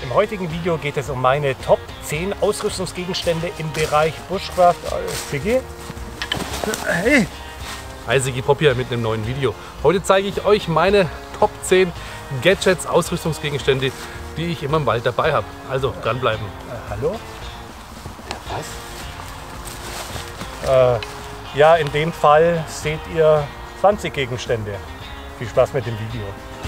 Im heutigen Video geht es um meine Top 10 Ausrüstungsgegenstände im Bereich Bushcraft. Siggi? Hey! Hi Siggi Pop hier mit einem neuen Video. Heute zeige ich euch meine Top 10 Gadgets, Ausrüstungsgegenstände, die ich immer im Wald dabei habe. Also dranbleiben. Hallo? Was? Ja, in dem Fall seht ihr 20 Gegenstände. Viel Spaß mit dem Video.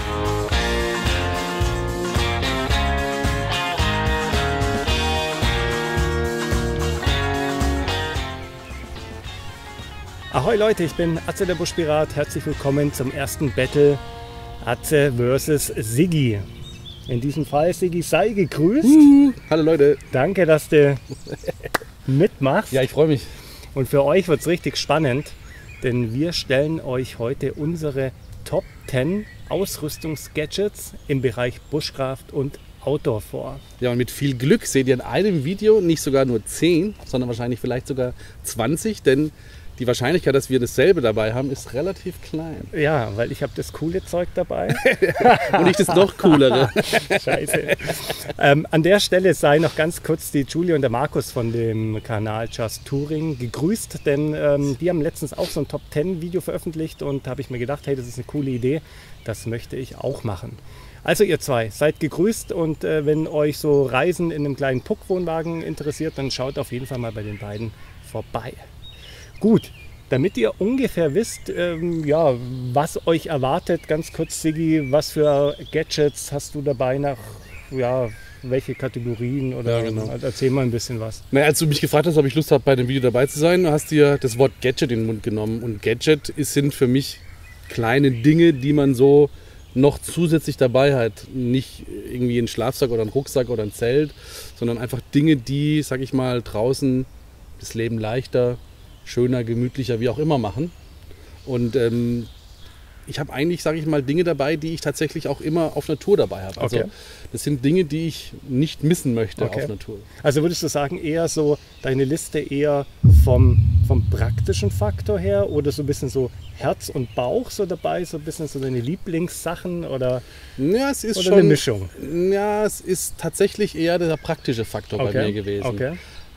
Ahoi Leute, ich bin Atze der Buschpirat. Herzlich willkommen zum ersten Battle Atze vs. Siggi. In diesem Fall, Siggi, sei gegrüßt. Hallo Leute. Danke, dass du mitmachst. Ja, ich freue mich. Und für euch wird es richtig spannend, denn wir stellen euch heute unsere Top 10 Ausrüstungsgadgets im Bereich Bushcraft und Outdoor vor. Ja, und mit viel Glück seht ihr in einem Video nicht sogar nur 10, sondern wahrscheinlich vielleicht sogar 20, denn die Wahrscheinlichkeit, dass wir dasselbe dabei haben, ist relativ klein. Ja, weil ich habe das coole Zeug dabei. Und ich das noch coolere. Scheiße. An der Stelle sei noch ganz kurz die Julia und der Markus von dem Kanal Just Touring gegrüßt, denn die haben letztens auch so ein Top 10 Video veröffentlicht und da habe ich mir gedacht, hey, das ist eine coole Idee, das möchte ich auch machen. Also ihr zwei, seid gegrüßt und wenn euch so Reisen in einem kleinen Puck-Wohnwagen interessiert, dann schaut auf jeden Fall mal bei den beiden vorbei. Gut, damit ihr ungefähr wisst, ja, was euch erwartet, ganz kurz Siggi, was für Gadgets hast du dabei nach, ja, welche Kategorien oder ja, genau. Erzähl mal ein bisschen was. Na, als du mich gefragt hast, ob ich Lust habe, bei dem Video dabei zu sein, hast du ja das Wort Gadget in den Mund genommen. Und Gadget sind für mich kleine Dinge, die man so noch zusätzlich dabei hat. Nicht irgendwie ein Schlafsack oder ein Rucksack oder ein Zelt, sondern einfach Dinge, die, sag ich mal, draußen das Leben leichter, schöner, gemütlicher, wie auch immer machen. Und ich habe eigentlich, sage ich mal, Dinge dabei, die ich tatsächlich auch immer auf Natur dabei habe. Also das sind Dinge, die ich nicht missen möchte auf Natur. Also würdest du sagen, eher so deine Liste eher vom praktischen Faktor her oder so ein bisschen so Herz und Bauch so dabei, so ein bisschen so deine Lieblingssachen oder, ja, es ist oder schon eine Mischung? Ja, es ist tatsächlich eher der praktische Faktor bei mir gewesen. Okay.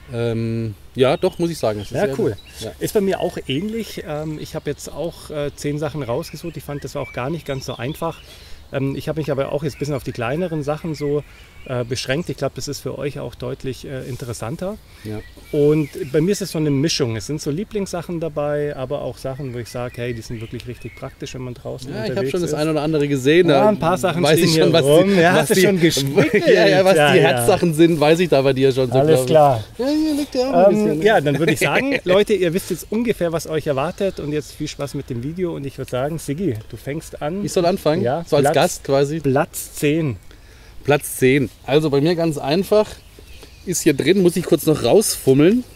Ja, doch, muss ich sagen. Das ist ja, cool. Ja. Ist bei mir auch ähnlich. Ich habe jetzt auch 10 Sachen rausgesucht. Ich fand, das war auch gar nicht ganz so einfach. Ich habe mich aber auch jetzt ein bisschen auf die kleineren Sachen so beschränkt. Ich glaube, das ist für euch auch deutlich interessanter. Ja. Und bei mir ist es so eine Mischung. Es sind so Lieblingssachen dabei, aber auch Sachen, wo ich sage, hey, die sind wirklich richtig praktisch, wenn man draußen unterwegs ist. Ich habe schon das eine oder andere gesehen. Ja, ein paar Sachen weiß stehen ich schon, hier rum. Was die schon gespickelt. was die Herzsachen sind, weiß ich da bei dir schon. So, alles klar. Ja, hier liegt der auch ein bisschen. Ja, dann würde ich sagen, Leute, ihr wisst jetzt ungefähr, was euch erwartet und jetzt viel Spaß mit dem Video und ich würde sagen, Siggi, du fängst an. Ich soll anfangen? Ja, so als Gast quasi? Platz 10. Platz 10. Also bei mir ganz einfach, ist hier drin, muss ich kurz noch rausfummeln.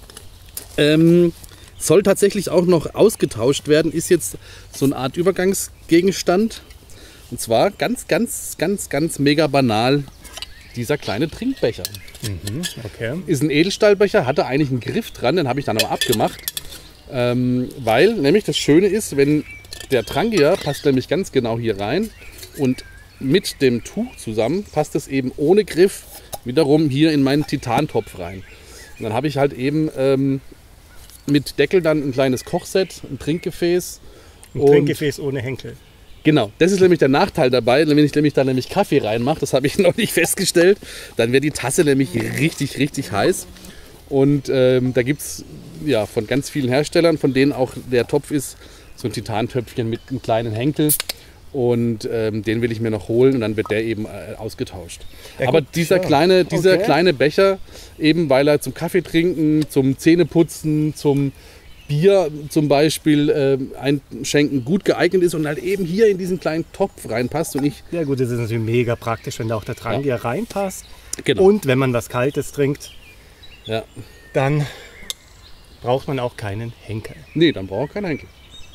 Soll tatsächlich auch noch ausgetauscht werden, ist jetzt so eine Art Übergangsgegenstand. Und zwar ganz mega banal, dieser kleine Trinkbecher. Okay. Ist ein Edelstahlbecher, hatte eigentlich einen Griff dran, den habe ich dann aber abgemacht. Weil nämlich das Schöne ist, wenn der Trank hier passt nämlich ganz genau hier rein und mit dem Tuch zusammen passt es eben ohne Griff wiederum hier in meinen Titantopf rein. Und dann habe ich halt eben mit Deckel dann ein kleines Kochset, ein Trinkgefäß. Ein Trinkgefäß ohne Henkel. Genau, das ist nämlich der Nachteil dabei, wenn ich nämlich da Kaffee reinmache, das habe ich noch nicht festgestellt, dann wird die Tasse nämlich richtig heiß. Und da gibt es ja von ganz vielen Herstellern, von denen auch der Topf ist, so ein Titantöpfchen mit einem kleinen Henkel. Und den will ich mir noch holen und dann wird der eben ausgetauscht. Ja, aber dieser kleine Becher, eben weil er zum Kaffee trinken, zum Zähneputzen, zum Bier zum Beispiel einschenken gut geeignet ist und halt eben hier in diesen kleinen Topf reinpasst. Und ja gut, das ist natürlich mega praktisch, wenn da auch der Trank hier reinpasst. Genau. Und wenn man was Kaltes trinkt, dann braucht man auch keinen Henkel. Nee, dann braucht man keinen Henkel.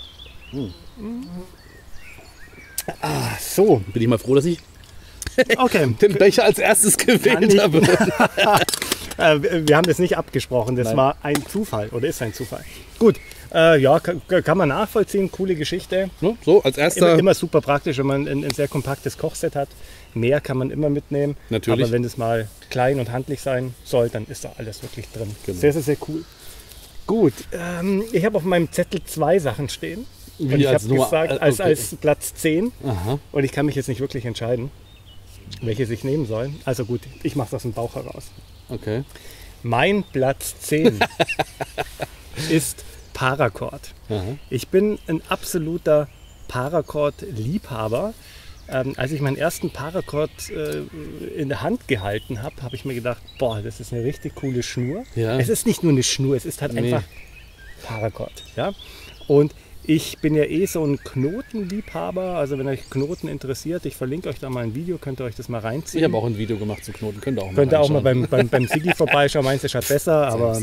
So. Bin ich mal froh, dass ich den Becher als erstes gewählt habe. Wir haben das nicht abgesprochen, das war ein Zufall oder ist ein Zufall. Gut, ja, kann man nachvollziehen, coole Geschichte. So, als erster. Immer super praktisch, wenn man ein sehr kompaktes Kochset hat. Mehr kann man immer mitnehmen. Natürlich. Aber wenn es mal klein und handlich sein soll, dann ist da alles wirklich drin. Genau. Sehr, sehr, sehr cool. Gut, ich habe auf meinem Zettel 2 Sachen stehen. Und ich habe gesagt, als Platz 10. Aha. Und ich kann mich jetzt nicht wirklich entscheiden, welches ich nehmen soll. Also gut, ich mache es aus dem Bauch heraus. Okay. Mein Platz 10 ist Paracord. Aha. Ich bin ein absoluter Paracord-Liebhaber. Als ich meinen ersten Paracord in der Hand gehalten habe, habe ich mir gedacht, boah, das ist eine richtig coole Schnur. Ja. Es ist nicht nur eine Schnur, es ist halt einfach Paracord. Ja? Und ich bin ja so ein Knotenliebhaber, also wenn euch Knoten interessiert, ich verlinke euch da mal ein Video, könnt ihr euch das mal reinziehen. Ich habe auch ein Video gemacht zu Knoten, könnt ihr auch mal beim Sigi vorbeischauen, meins ist halt besser, aber...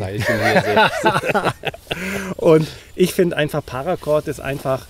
Und ich finde einfach, Paracord ist einfach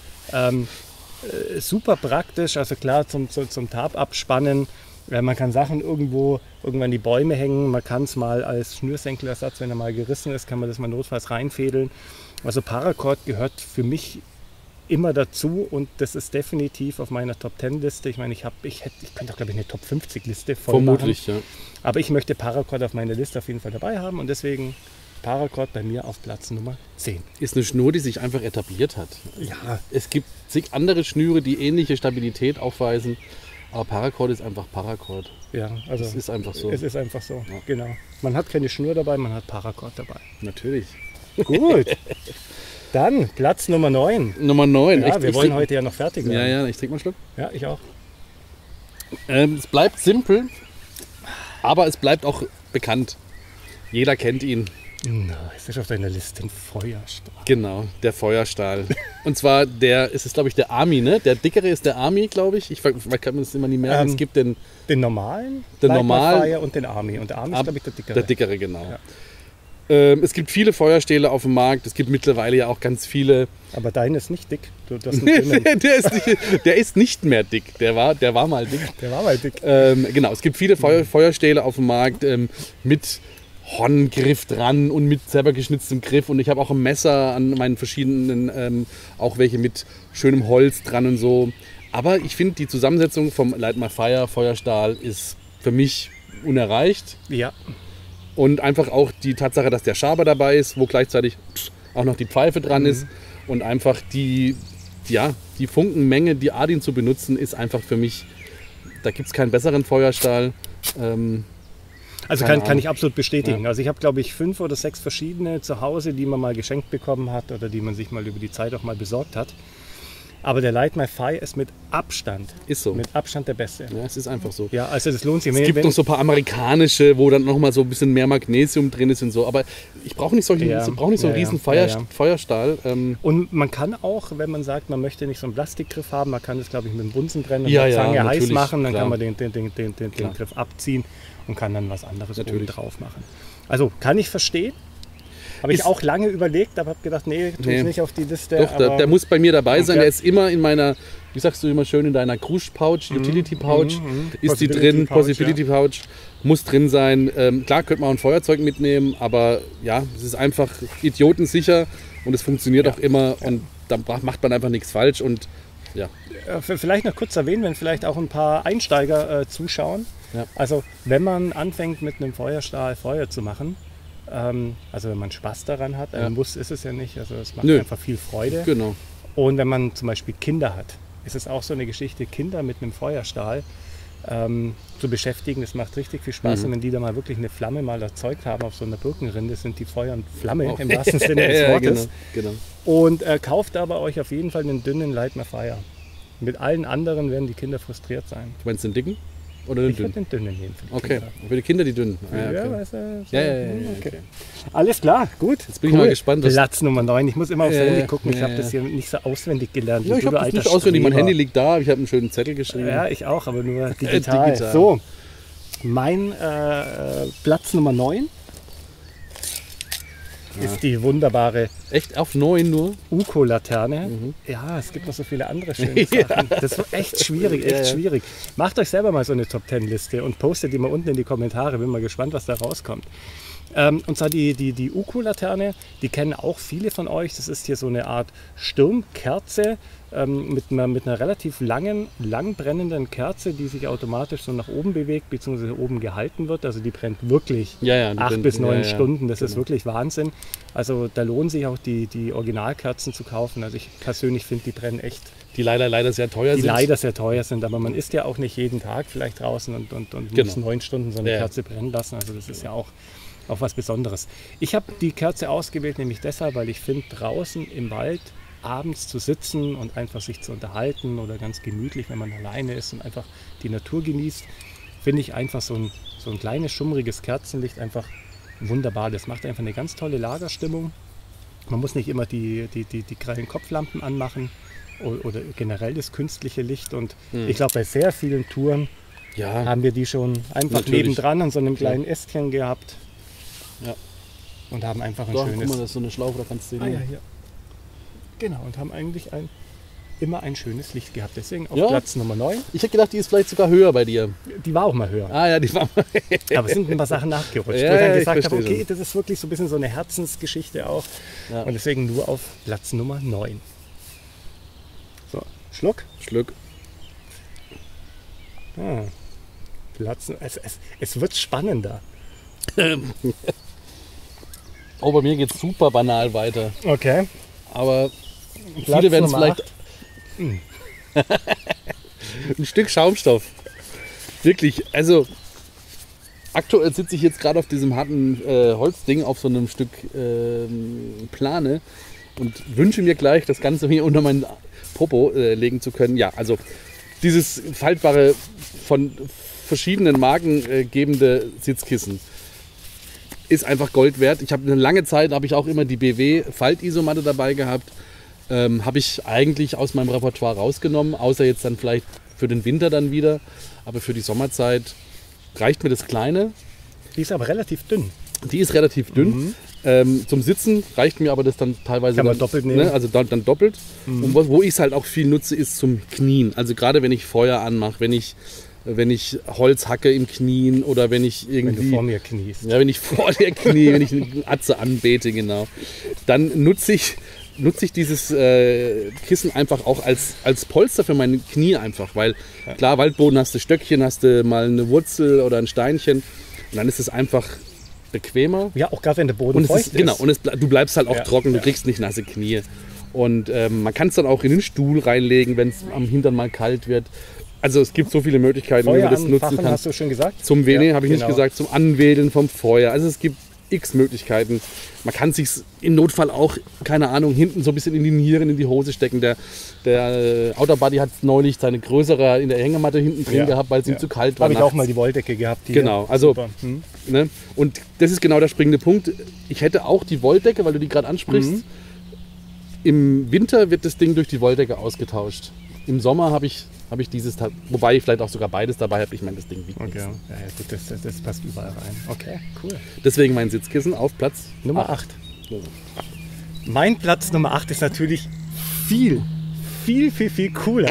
super praktisch, also klar zum Tarp abspannen, man kann Sachen irgendwann die Bäume hängen, man kann es mal als Schnürsenkelersatz, wenn er mal gerissen ist, kann man das mal notfalls reinfädeln. Also Paracord gehört für mich immer dazu und das ist definitiv auf meiner Top-10-Liste. Ich meine, ich könnte auch, glaube ich, eine Top-50-Liste voll vermutlich, machen. Ja. Aber ich möchte Paracord auf meiner Liste auf jeden Fall dabei haben und deswegen Paracord bei mir auf Platz Nummer 10. Ist eine Schnur, die sich einfach etabliert hat. Ja. Es gibt zig andere Schnüre, die ähnliche Stabilität aufweisen, aber Paracord ist einfach Paracord. Ja, also es ist einfach so. Es ist einfach so, Ja. genau. Man hat keine Schnur dabei, man hat Paracord dabei. Natürlich. Gut. Dann Platz Nummer 9. Nummer 9. Ja, wir wollen heute ja noch fertig werden. Ja, ich trinke mal einen Schluck. Ja, ich auch. Es bleibt simpel, aber es bleibt auch bekannt. Jeder kennt ihn. Na, es ist auf deiner Liste ein Feuerstahl. Genau, der Feuerstahl. Und zwar es ist glaube ich der Army, ne? Der dickere ist der Army, glaube ich. Ich kann mir das immer nicht merken. Es gibt den normalen, normalen und den Army. Und der Army ist glaube ich der dickere. Der dickere, genau. Ja. Es gibt viele Feuerstähle auf dem Markt. Es gibt mittlerweile ja auch ganz viele. Aber dein ist nicht dick. Du hast einen dünnen. der ist nicht mehr dick. Der war mal dick. Der war mal dick. Genau, es gibt viele Feuerstähle auf dem Markt mit Horngriff dran und mit selber geschnitztem Griff. Und ich habe auch ein Messer an meinen verschiedenen, auch welche mit schönem Holz dran und so. Aber ich finde, die Zusammensetzung vom Light My Fire Feuerstahl ist für mich unerreicht. Ja. Und einfach auch die Tatsache, dass der Schaber dabei ist, wo gleichzeitig auch noch die Pfeife dran ist. Und einfach die Funkenmenge, die Adin zu benutzen, ist einfach für mich, da gibt es keinen besseren Feuerstahl. Also kann ich absolut bestätigen. Ja. Also ich habe, glaube ich, 5 oder 6 verschiedene zu Hause, die man mal geschenkt bekommen hat oder die man sich mal über die Zeit auch mal besorgt hat. Aber der Light My Fire ist mit Abstand, mit Abstand der beste. Ja, es ist einfach so. Ja, also das lohnt sich. Es gibt noch so ein paar amerikanische, wo dann nochmal so ein bisschen mehr Magnesium drin ist und so. Aber ich brauche nicht so einen riesen Feuerstahl. Und man kann auch, wenn man sagt, man möchte nicht so einen Plastikgriff haben, man kann das, glaube ich, mit dem Bunsen trennen und die Zange heiß machen. Dann klar. kann man den Griff abziehen und kann dann was anderes oben drauf machen. Also kann ich verstehen. Habe ich auch lange überlegt, aber habe gedacht, nee, tue ich nicht auf die Liste. Doch, der muss bei mir dabei sein. Der ist immer in meiner, wie sagst du immer schön, in deiner Cruise Pouch, Utility Pouch, ist die drin, Possibility Pouch, muss drin sein. Klar, könnte man auch ein Feuerzeug mitnehmen, aber ja, es ist einfach idiotensicher und es funktioniert auch immer und da macht man einfach nichts falsch. Und ja. Vielleicht noch kurz erwähnen, wenn vielleicht auch ein paar Einsteiger zuschauen. Ja. Also wenn man anfängt mit einem Feuerstahl Feuer zu machen, also wenn man Spaß daran hat, muss ist es ja nicht, also es macht einfach viel Freude. Genau. Und wenn man zum Beispiel Kinder hat, ist es auch so eine Geschichte, Kinder mit einem Feuerstahl zu beschäftigen, das macht richtig viel Spaß. Und wenn die da mal wirklich eine Flamme mal erzeugt haben auf so einer Birkenrinde, sind die Feuer und Flamme im wahrsten Sinne des Wortes. Genau. Und kauft aber euch auf jeden Fall einen dünnen Light My Fire. Mit allen anderen werden die Kinder frustriert sein. Du meinst den dicken? Oder den dünnen? Ich würde den dünnen nehmen. Okay, für die Kinder die dünnen. Okay. Alles klar, gut. Jetzt bin ich mal gespannt. Platz Nummer 9. Ich muss immer aufs Handy gucken. Ich habe das hier nicht so auswendig gelernt. Ja, ich habe das nicht auswendig. Mein Handy liegt da. Ich habe einen schönen Zettel geschrieben. Ja, ich auch, aber nur digital. So, mein Platz Nummer 9 ist die wunderbare Echt auf 9 nur? Uko-Laterne. Ja, es gibt noch so viele andere schöne Sachen. Das ist echt schwierig, schwierig. Macht euch selber mal so eine Top-10-Liste und postet die mal unten in die Kommentare. Bin mal gespannt, was da rauskommt. Und zwar die Uko-Laterne, die kennen auch viele von euch. Das ist hier so eine Art Sturmkerze mit einer relativ lang brennenden Kerze, die sich automatisch so nach oben bewegt, beziehungsweise oben gehalten wird. Also die brennt wirklich 8 bis 9 Stunden. Das ist wirklich Wahnsinn. Also da lohnt sich auch die Originalkerzen zu kaufen. Also ich persönlich finde, die brennen echt. Die leider sehr teuer sind. Die leider sehr teuer sind, aber man ist ja auch nicht jeden Tag vielleicht draußen und muss 9 Stunden so eine Kerze brennen lassen. Also das ist ja auch was Besonderes. Ich habe die Kerze ausgewählt, nämlich deshalb, weil ich finde, draußen im Wald abends zu sitzen und einfach sich zu unterhalten oder ganz gemütlich, wenn man alleine ist und einfach die Natur genießt, finde ich einfach so ein kleines, schummriges Kerzenlicht einfach wunderbar. Das macht einfach eine ganz tolle Lagerstimmung. Man muss nicht immer die grellen Kopflampen anmachen oder generell das künstliche Licht. Und ich glaube, bei sehr vielen Touren haben wir die schon einfach nebendran an so einem kleinen Ästchen gehabt. Ja. Und haben einfach ein Doch, schönes... Guck mal, das ist so eine Schlaufe, da kannst du sehen. hier. Genau, und haben eigentlich immer ein schönes Licht gehabt. Deswegen auf Platz Nummer 9. Ich hätte gedacht, die ist vielleicht sogar höher bei dir. Die war auch mal höher. Ah ja, die war mal... Aber es sind ein paar Sachen nachgerutscht. Ja, wo ich dann ich gesagt habe, verstehe okay, das ist wirklich so ein bisschen so eine Herzensgeschichte auch. Ja. Und deswegen nur auf Platz Nummer 9. So, Schluck. Ah, es wird spannender. Oh, bei mir geht es super banal weiter. Okay. Aber Platz viele werden es Nummer vielleicht... Ein Stück Schaumstoff. Wirklich, also aktuell sitze ich jetzt gerade auf diesem harten Holzding, auf so einem Stück Plane und wünsche mir gleich, das Ganze hier unter meinen Popo legen zu können. Ja, also dieses faltbare, von verschiedenen Marken gebende Sitzkissen ist einfach Gold wert. Ich habe eine lange Zeit, habe ich auch immer die BW Faltisomatte dabei gehabt. Habe ich eigentlich aus meinem Repertoire rausgenommen, außer jetzt dann vielleicht für den Winter dann wieder. Aber für die Sommerzeit reicht mir das Kleine. Die ist aber relativ dünn. Die ist relativ dünn. Zum Sitzen reicht mir aber das dann teilweise. Kann man doppelt nehmen. Ne, also dann doppelt. Und wo ich es halt auch viel nutze, ist zum Knien. Also gerade wenn ich Feuer anmache, wenn ich Holz hacke im Knien oder wenn ich irgendwie... Wenn du vor mir kniest. Ja, wenn ich vor dir knie, wenn ich eine Atze anbete, genau. Dann nutze ich dieses Kissen einfach auch als Polster für meine Knie einfach. Weil klar, Waldboden hast du Stöckchen, hast du mal eine Wurzel oder ein Steinchen. Und dann ist es einfach bequemer. Ja, auch gerade wenn der Boden feucht ist. Genau, und du bleibst halt auch trocken, du kriegst nicht nasse Knie. Und man kann es dann auch in den Stuhl reinlegen, wenn es am Hintern mal kalt wird. Also es gibt so viele Möglichkeiten, wie man das nutzen kann. Hast du schon gesagt? Zum Wählen habe ich nicht gesagt, zum Anwedeln vom Feuer. Also es gibt x Möglichkeiten. Man kann sich im Notfall auch, keine Ahnung, hinten so ein bisschen in die Nieren, in die Hose stecken. Der Outer Buddy hat neulich seine größere in der Hängematte hinten drin gehabt, weil es ihm zu kalt war. Habe ich auch mal die Wolldecke gehabt. Hier. Genau, also ne? Und das ist genau der springende Punkt. Ich hätte auch die Wolldecke, weil du die gerade ansprichst. Im Winter wird das Ding durch die Wolldecke ausgetauscht. Im Sommer habe ich dieses, wobei ich vielleicht auch sogar beides dabei habe. Ich meine, das Ding wiegt nichts. Okay, ja, gut, das passt überall rein. Okay, cool. Deswegen mein Sitzkissen auf Platz Nummer 8. Mein Platz Nummer 8 ist natürlich viel cooler.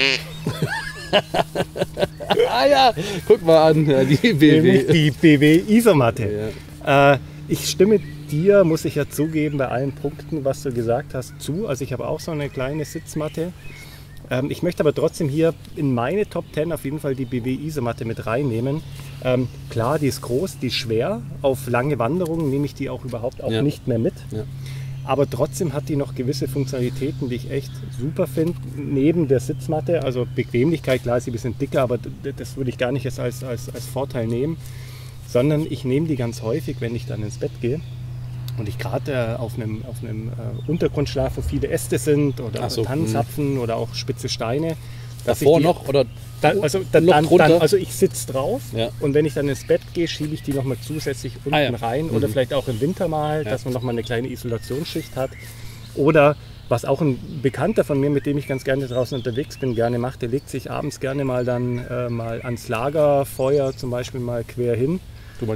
Ah ja, guck mal an, ja, die BW. Die BW Isomatte. Ja. Ich stimme dir, muss ich ja zugeben, bei allen Punkten, was du gesagt hast, zu. Also ich habe auch so eine kleine Sitzmatte. Ich möchte aber trotzdem hier in meine Top 10 auf jeden Fall die BW Isomatte mit reinnehmen. Klar, die ist groß, die ist schwer. Auf lange Wanderungen nehme ich die auch überhaupt auch nicht mehr mit. Ja. Aber trotzdem hat die noch gewisse Funktionalitäten, die ich echt super finde. Neben der Sitzmatte, also Bequemlichkeit, klar ist sie ein bisschen dicker, aber das würde ich gar nicht jetzt als Vorteil nehmen. Sondern ich nehme die ganz häufig, wenn ich dann ins Bett gehe. Und ich gerade auf einem Untergrund schlafe, wo viele Äste sind oder Tannenzapfen oder auch spitze Steine. Davor noch? Oder also ich sitze drauf und wenn ich dann ins Bett gehe, schiebe ich die nochmal zusätzlich unten rein oder vielleicht auch im Winter mal, dass man nochmal eine kleine Isolationsschicht hat. Oder was auch ein Bekannter von mir, mit dem ich ganz gerne draußen unterwegs bin, gerne macht, der legt sich abends gerne mal dann mal ans Lagerfeuer zum Beispiel mal quer hin. Du meinst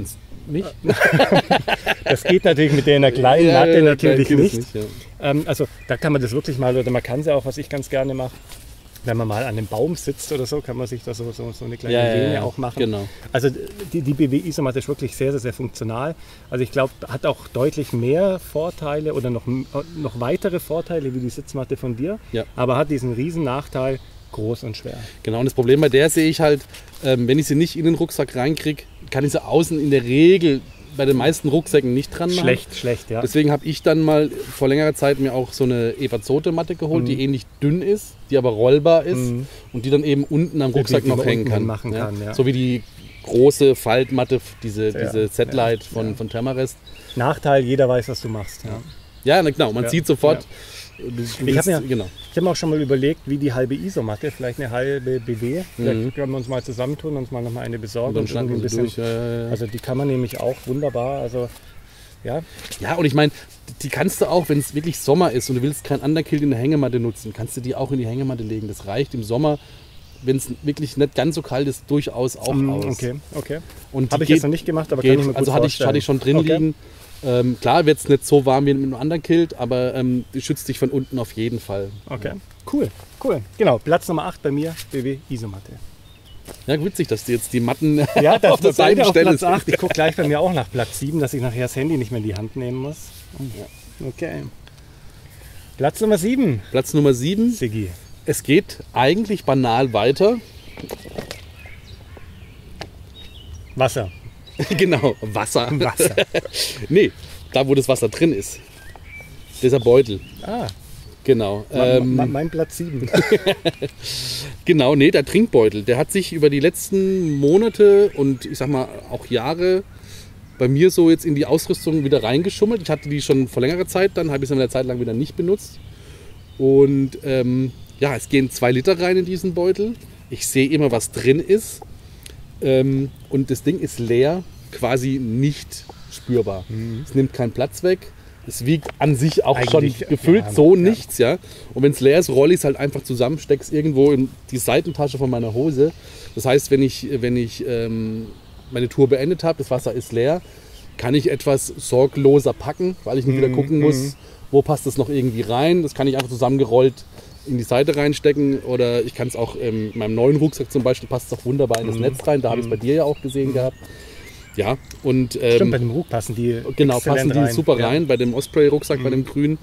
Nicht? Das geht natürlich mit der in der kleinen Matte natürlich nicht. Ja. Also da kann man das wirklich mal, oder man kann sie auch, was ich ganz gerne mache, wenn man mal an einem Baum sitzt oder so, kann man sich da so eine kleine Lehne auch machen. Genau. Also die BW-Isomatte ist wirklich sehr, sehr, sehr funktional. Also ich glaube, hat auch deutlich mehr Vorteile oder noch weitere Vorteile wie die Sitzmatte von dir, aber hat diesen riesen Nachteil, groß und schwer. Genau, und das Problem bei der sehe ich halt, wenn ich sie nicht in den Rucksack reinkriege, kann ich sie außen in der Regel bei den meisten Rucksäcken nicht dran machen. Schlecht, ja. Deswegen habe ich dann mal vor längerer Zeit mir auch so eine Evazote-Matte geholt, die ähnlich dünn ist, die aber rollbar ist und die dann eben unten am Rucksack noch hängen kann. Ja. So wie die große Faltmatte, diese Z-Lite von Thermarest. Nachteil, jeder weiß, was du machst. Ja, genau, man sieht sofort. Ich habe mir auch schon mal überlegt, wie die halbe Isomatte, vielleicht eine halbe BW. Vielleicht können wir uns mal zusammentun und uns mal noch mal eine besorgen. Und dann ein bisschen, durch. Ja. Also die kann man nämlich auch wunderbar. Also, ja, und ich meine, die kannst du auch, wenn es wirklich Sommer ist und du willst kein Underkilt in der Hängematte nutzen, kannst du die auch in die Hängematte legen. Das reicht im Sommer, wenn es wirklich nicht ganz so kalt ist, durchaus auch aus. Okay. Habe ich jetzt noch nicht gemacht, aber kann ich mir gut vorstellen. Hatte ich schon drin liegen. Klar wird es nicht so warm wie mit einem anderen Kilt, aber die schützt dich von unten auf jeden Fall. Okay, cool. Genau, Platz Nummer 8 bei mir, BW Isomatte. Ja, witzig, dass du jetzt die Matten auf der Seite Stelle Platz 8. Ich gucke gleich bei mir auch nach Platz 7, dass ich nachher das Handy nicht mehr in die Hand nehmen muss. Okay. Platz Nummer 7. Platz Nummer 7. Siggi. Es geht eigentlich banal weiter. Wasser. Genau, Wasser. Nee, da wo das Wasser drin ist. Dieser Beutel. Genau. Mein Platz 7. Genau, nee, der Trinkbeutel. Der hat sich über die letzten Monate und ich sag mal auch Jahre bei mir so jetzt in die Ausrüstung wieder reingeschummelt. Ich hatte die schon vor längerer Zeit, dann habe ich sie eine Zeit lang wieder nicht benutzt. Und es gehen 2 Liter rein in diesen Beutel. Ich sehe immer, was drin ist. Und das Ding ist leer, quasi nicht spürbar. Es nimmt keinen Platz weg. Es wiegt an sich auch eigentlich schon gefühlt nichts. Ja? Und wenn es leer ist, rolle ich es halt einfach zusammen, stecke es irgendwo in die Seitentasche von meiner Hose. Das heißt, wenn ich meine Tour beendet habe, das Wasser ist leer, kann ich etwas sorgloser packen, weil ich nicht wieder gucken muss, wo passt das noch irgendwie rein. Das kann ich einfach zusammengerollt in die Seite reinstecken oder ich kann es auch in meinem neuen Rucksack zum Beispiel, passt es auch wunderbar in das Netz rein. Da habe ich es bei dir ja auch gesehen gehabt. Ja, und stimmt, bei dem Ruck passen die super rein, bei dem Osprey-Rucksack, bei dem grünen.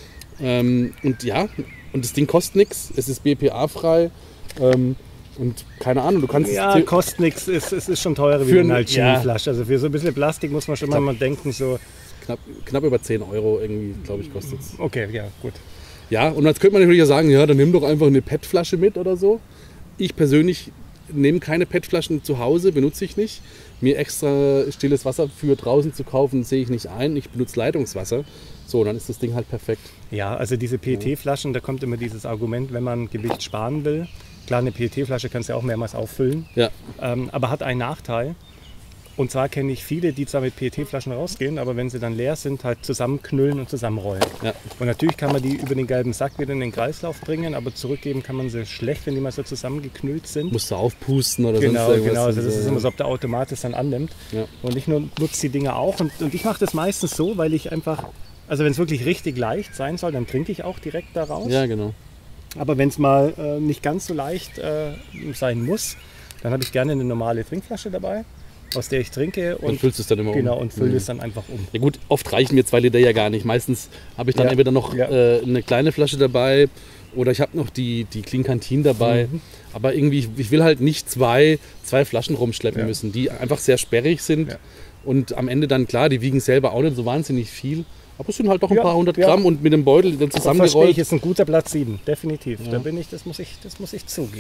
Und das Ding kostet nichts, es ist BPA-frei und keine Ahnung, du kannst es... kostet nichts, es ist schon teurer wie eine Alchemie-Flasche. Also für so ein bisschen Plastik muss man schon mal denken, so... Knapp über 10 Euro irgendwie, glaube ich, kostet es. Okay, ja, gut. Ja, und jetzt könnte man natürlich sagen, ja, dann nimm doch einfach eine PET-Flasche mit oder so. Ich persönlich nehme keine PET-Flaschen zu Hause, benutze ich nicht. Mir extra stilles Wasser für draußen zu kaufen, sehe ich nicht ein. Ich benutze Leitungswasser. So, dann ist das Ding halt perfekt. Ja, also diese PET-Flaschen, da kommt immer dieses Argument, wenn man Gewicht sparen will. Klar, eine PET-Flasche kannst du ja auch mehrmals auffüllen, aber hat einen Nachteil. Und zwar kenne ich viele, die zwar mit PET-Flaschen rausgehen, aber wenn sie dann leer sind, halt zusammenknüllen und zusammenrollen. Ja. Und natürlich kann man die über den gelben Sack wieder in den Kreislauf bringen, aber zurückgeben kann man sie schlecht, wenn die mal so zusammengeknüllt sind. Musst du aufpusten oder sonst irgendwas. Genau, also das ist immer so, ob der Automat es dann annimmt. Ja. Und ich nutze die Dinger auch. Und ich mache das meistens so, weil ich einfach, also wenn es wirklich richtig leicht sein soll, dann trinke ich auch direkt daraus. Ja, genau. Aber wenn es mal nicht ganz so leicht sein muss, dann habe ich gerne eine normale Trinkflasche dabei, aus der ich trinke und füllst es dann immer und fülle es dann einfach um. Ja gut, oft reichen mir 2 Liter ja gar nicht. Meistens habe ich dann entweder noch eine kleine Flasche dabei oder ich habe noch die Clean Canteen dabei. Aber irgendwie, ich will halt nicht zwei Flaschen rumschleppen müssen, die einfach sehr sperrig sind. Ja. Und am Ende dann, klar, die wiegen selber auch nicht so wahnsinnig viel. Aber es sind halt doch ein paar 100 Gramm und mit dem Beutel dann zusammengerollt. Verstehe ich, ist ein guter Platz 7, definitiv. Ja. Da bin ich, das muss ich zugeben.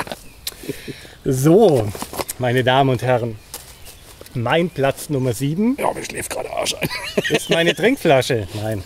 So, meine Damen und Herren. Mein Platz Nummer 7. Ja, mir schläft gerade Arsch ein. Ist meine Trinkflasche. Nein.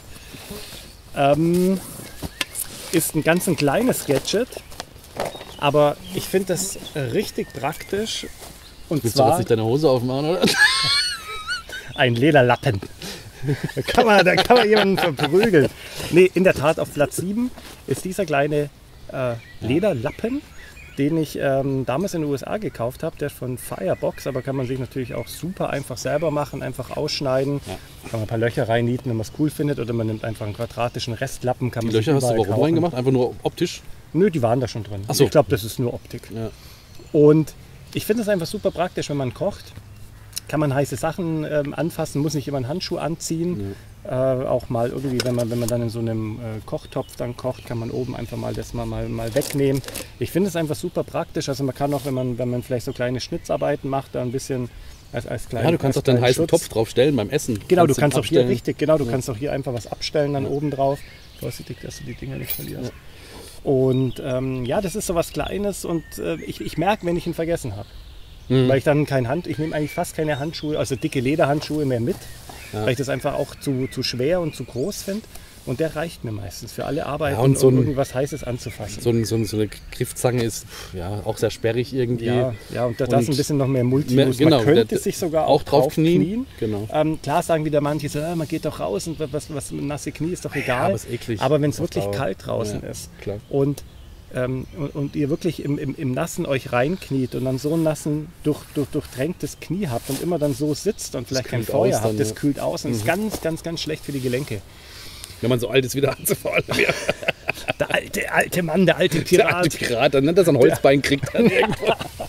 Ist ein ganz kleines Gadget, aber ich finde das richtig praktisch. Und willst zwar du jetzt nicht deine Hose aufmachen, oder? Ein Lederlappen. Da kann man jemanden verprügeln. Nee, in der Tat, auf Platz 7 ist dieser kleine Lederlappen. den ich damals in den USA gekauft habe. Der ist von Firebox, aber kann man sich natürlich auch super einfach selber machen, einfach ausschneiden. Ja. Kann man ein paar Löcher reinnieten, wenn man es cool findet, oder man nimmt einfach einen quadratischen Restlappen. Kann die man Löcher hast du warum kaufen. reingemacht? Einfach nur optisch? Nö, die waren da schon drin. Ach so. Ich glaube, das ist nur Optik. Ja. Und ich finde es einfach super praktisch, wenn man kocht. Kann man heiße Sachen anfassen, muss nicht immer einen Handschuh anziehen. Ja. Auch mal irgendwie, wenn man dann in so einem Kochtopf dann kocht, kann man oben einfach mal das mal wegnehmen. Ich finde es einfach super praktisch. Also man kann auch, wenn man vielleicht so kleine Schnitzarbeiten macht, da ein bisschen als kleinen. Ja, du kannst auch deinen heißen Topf drauf stellen beim Essen. Genau, du kannst auch hier du kannst auch hier einfach was abstellen dann oben drauf. Vorsichtig, dass du die Dinger nicht verlierst. Ja. Und das ist so was Kleines und ich merke, wenn ich ihn vergessen habe. Weil ich dann ich nehme eigentlich fast keine Handschuhe, also dicke Lederhandschuhe mehr mit, weil ich das einfach auch zu schwer und zu groß finde. Und der reicht mir meistens für alle Arbeiten, und so um irgendwas Heißes anzufassen. So eine Griffzange ist auch sehr sperrig irgendwie. Ja, und da ist ein bisschen noch mehr Multiuse. Genau, man könnte sich sogar auch drauf knien. Genau. Klar sagen wieder manche, so, man geht doch raus und was nasse Knie ist doch egal. aber ist eklig. Aber wenn es wirklich kalt draußen ist klar. Und ihr wirklich im Nassen euch reinkniet und dann so ein nassen, durchtränktes Knie habt und immer dann so sitzt und vielleicht kein Feuer habt, das kühlt aus und ist ganz, ganz, ganz schlecht für die Gelenke. Wenn man so alt ist wie der Hanse vor allem. Ja. Der alte Mann, der alte Pirat. Der alte Pirat, dann dass er ein Holzbein kriegt dann irgendwo.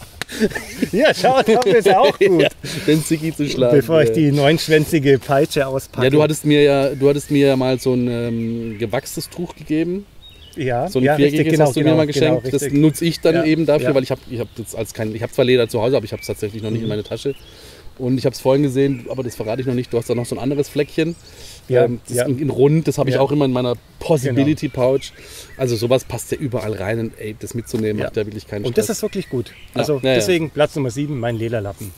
Ja, schau, dafür ist ja auch gut. Ja, den Ziggy zu schlagen. Bevor ich die neunschwänzige Peitsche auspacke. Ja, du hattest mir ja mal so ein gewachstes Tuch gegeben. Ja, so ein vierjähriges hast du mir mal geschenkt. Genau, das nutze ich dann eben dafür, weil ich habe zwar Leder zu Hause, aber ich habe es tatsächlich noch nicht in meine Tasche. Und ich habe es vorhin gesehen, aber das verrate ich noch nicht. Du hast da noch so ein anderes Fleckchen. In rund, das habe ich auch immer in meiner Possibility Pouch. Also sowas passt ja überall rein und das mitzunehmen macht ja wirklich keinen Stress. Und das ist wirklich gut. Also deswegen Platz Nummer 7, mein Lederlappen.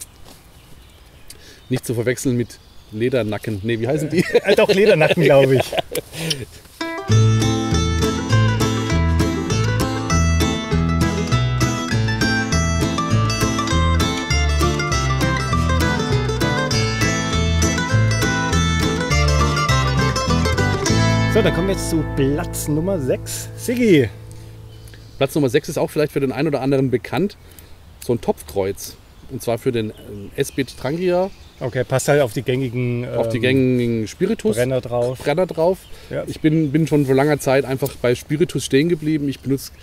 Nicht zu verwechseln mit Ledernacken. Nee, wie heißen die? Doch, Ledernacken, glaube ich. So, dann kommen wir jetzt zu Platz Nummer 6. Siggi. Platz Nummer 6 ist auch vielleicht für den einen oder anderen bekannt. So ein Topfkreuz. Und zwar für den Esbit Trangia. Okay, passt halt auf die gängigen Spiritus. Brenner drauf. Ja. Ich bin schon vor langer Zeit einfach bei Spiritus stehen geblieben. Ich benutze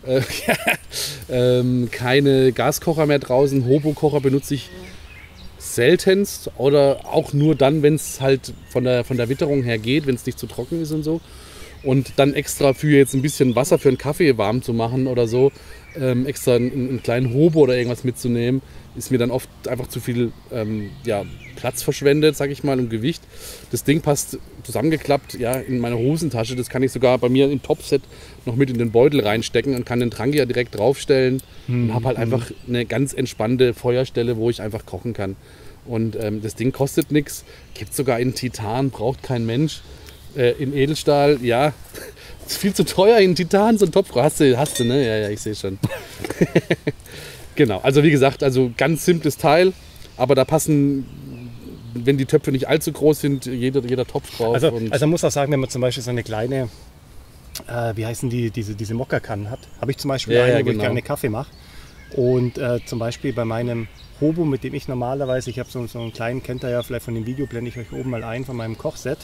keine Gaskocher mehr draußen. Hobo-Kocher benutze ich seltenst oder auch nur dann, wenn es halt von der Witterung her geht, wenn es nicht zu trocken ist und so. Und dann extra für jetzt ein bisschen Wasser für einen Kaffee warm zu machen oder so, extra einen kleinen Hobo oder irgendwas mitzunehmen, ist mir dann oft einfach zu viel Platz verschwendet, sag ich mal, und Gewicht. Das Ding passt zusammengeklappt in meine Hosentasche. Das kann ich sogar bei mir im Topset noch mit in den Beutel reinstecken und kann den Trangia direkt draufstellen und habe halt einfach eine ganz entspannte Feuerstelle, wo ich einfach kochen kann. Und das Ding kostet nichts, gibt sogar in Titan, braucht kein Mensch. In Edelstahl, ist viel zu teuer in Titan, so ein Topf. Hast du, ne? Ja, ich sehe schon. Genau, also wie gesagt, ganz simples Teil, aber da passen, wenn die Töpfe nicht allzu groß sind, jeder Topf drauf. Also man muss auch sagen, wenn man zum Beispiel so eine kleine, wie heißen diese Mokka-Kannen hat, habe ich zum Beispiel wo ich gerne Kaffee mache. Und zum Beispiel bei meinem Hobo, mit dem ich normalerweise, ich habe so einen kleinen, kennt ihr ja vielleicht von dem Video, blende ich euch oben mal ein von meinem Kochset,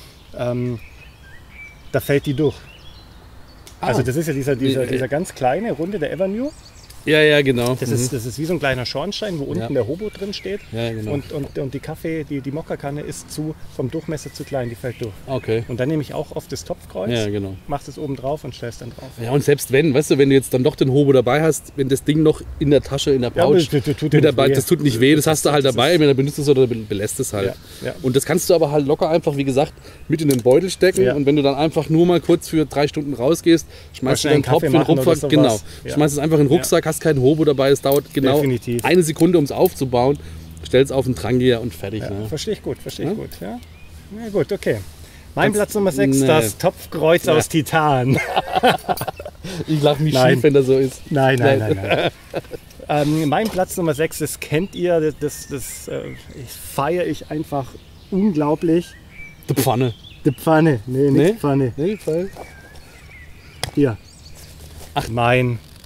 da fällt die durch. Also das ist ja dieser ganz kleine, runde, der Evernew. Ja, genau. Das ist wie so ein kleiner Schornstein, wo unten der Hobo drin steht. Ja, genau. Und die Mokka-Kanne ist vom Durchmesser zu klein, die fällt durch. Okay. Und dann nehme ich auch oft das Topfkreuz, machst es oben drauf und stellst dann drauf. Ja, und selbst wenn du jetzt dann doch den Hobo dabei hast, wenn das Ding noch in der Tasche, in der Pouch mit dabei, das tut nicht weh, das hast du halt dabei, wenn du benutzt es oder belässt es halt. Ja. Und das kannst du aber halt locker einfach, wie gesagt, mit in den Beutel stecken und wenn du dann einfach nur mal kurz für 3 Stunden rausgehst, schmeißt du den Topf in den Rucksack, schmeißt es einfach in den Rucksack, hast keinen Hobo dabei, es dauert genau eine Sekunde, um es aufzubauen, stellst auf den Trangia und fertig. Ja, verstehe ich gut. Ja? Na gut, okay. Mein Platz Nummer 6, das Topfkreuz aus Titan. Ich lache mich schief, wenn das so ist. Nein. Mein Platz Nummer 6, das kennt ihr, das feiere ich einfach unglaublich. Die Pfanne. Die Pfanne, nicht Pfanne. Nee, Pfanne. Hier. Ach, mein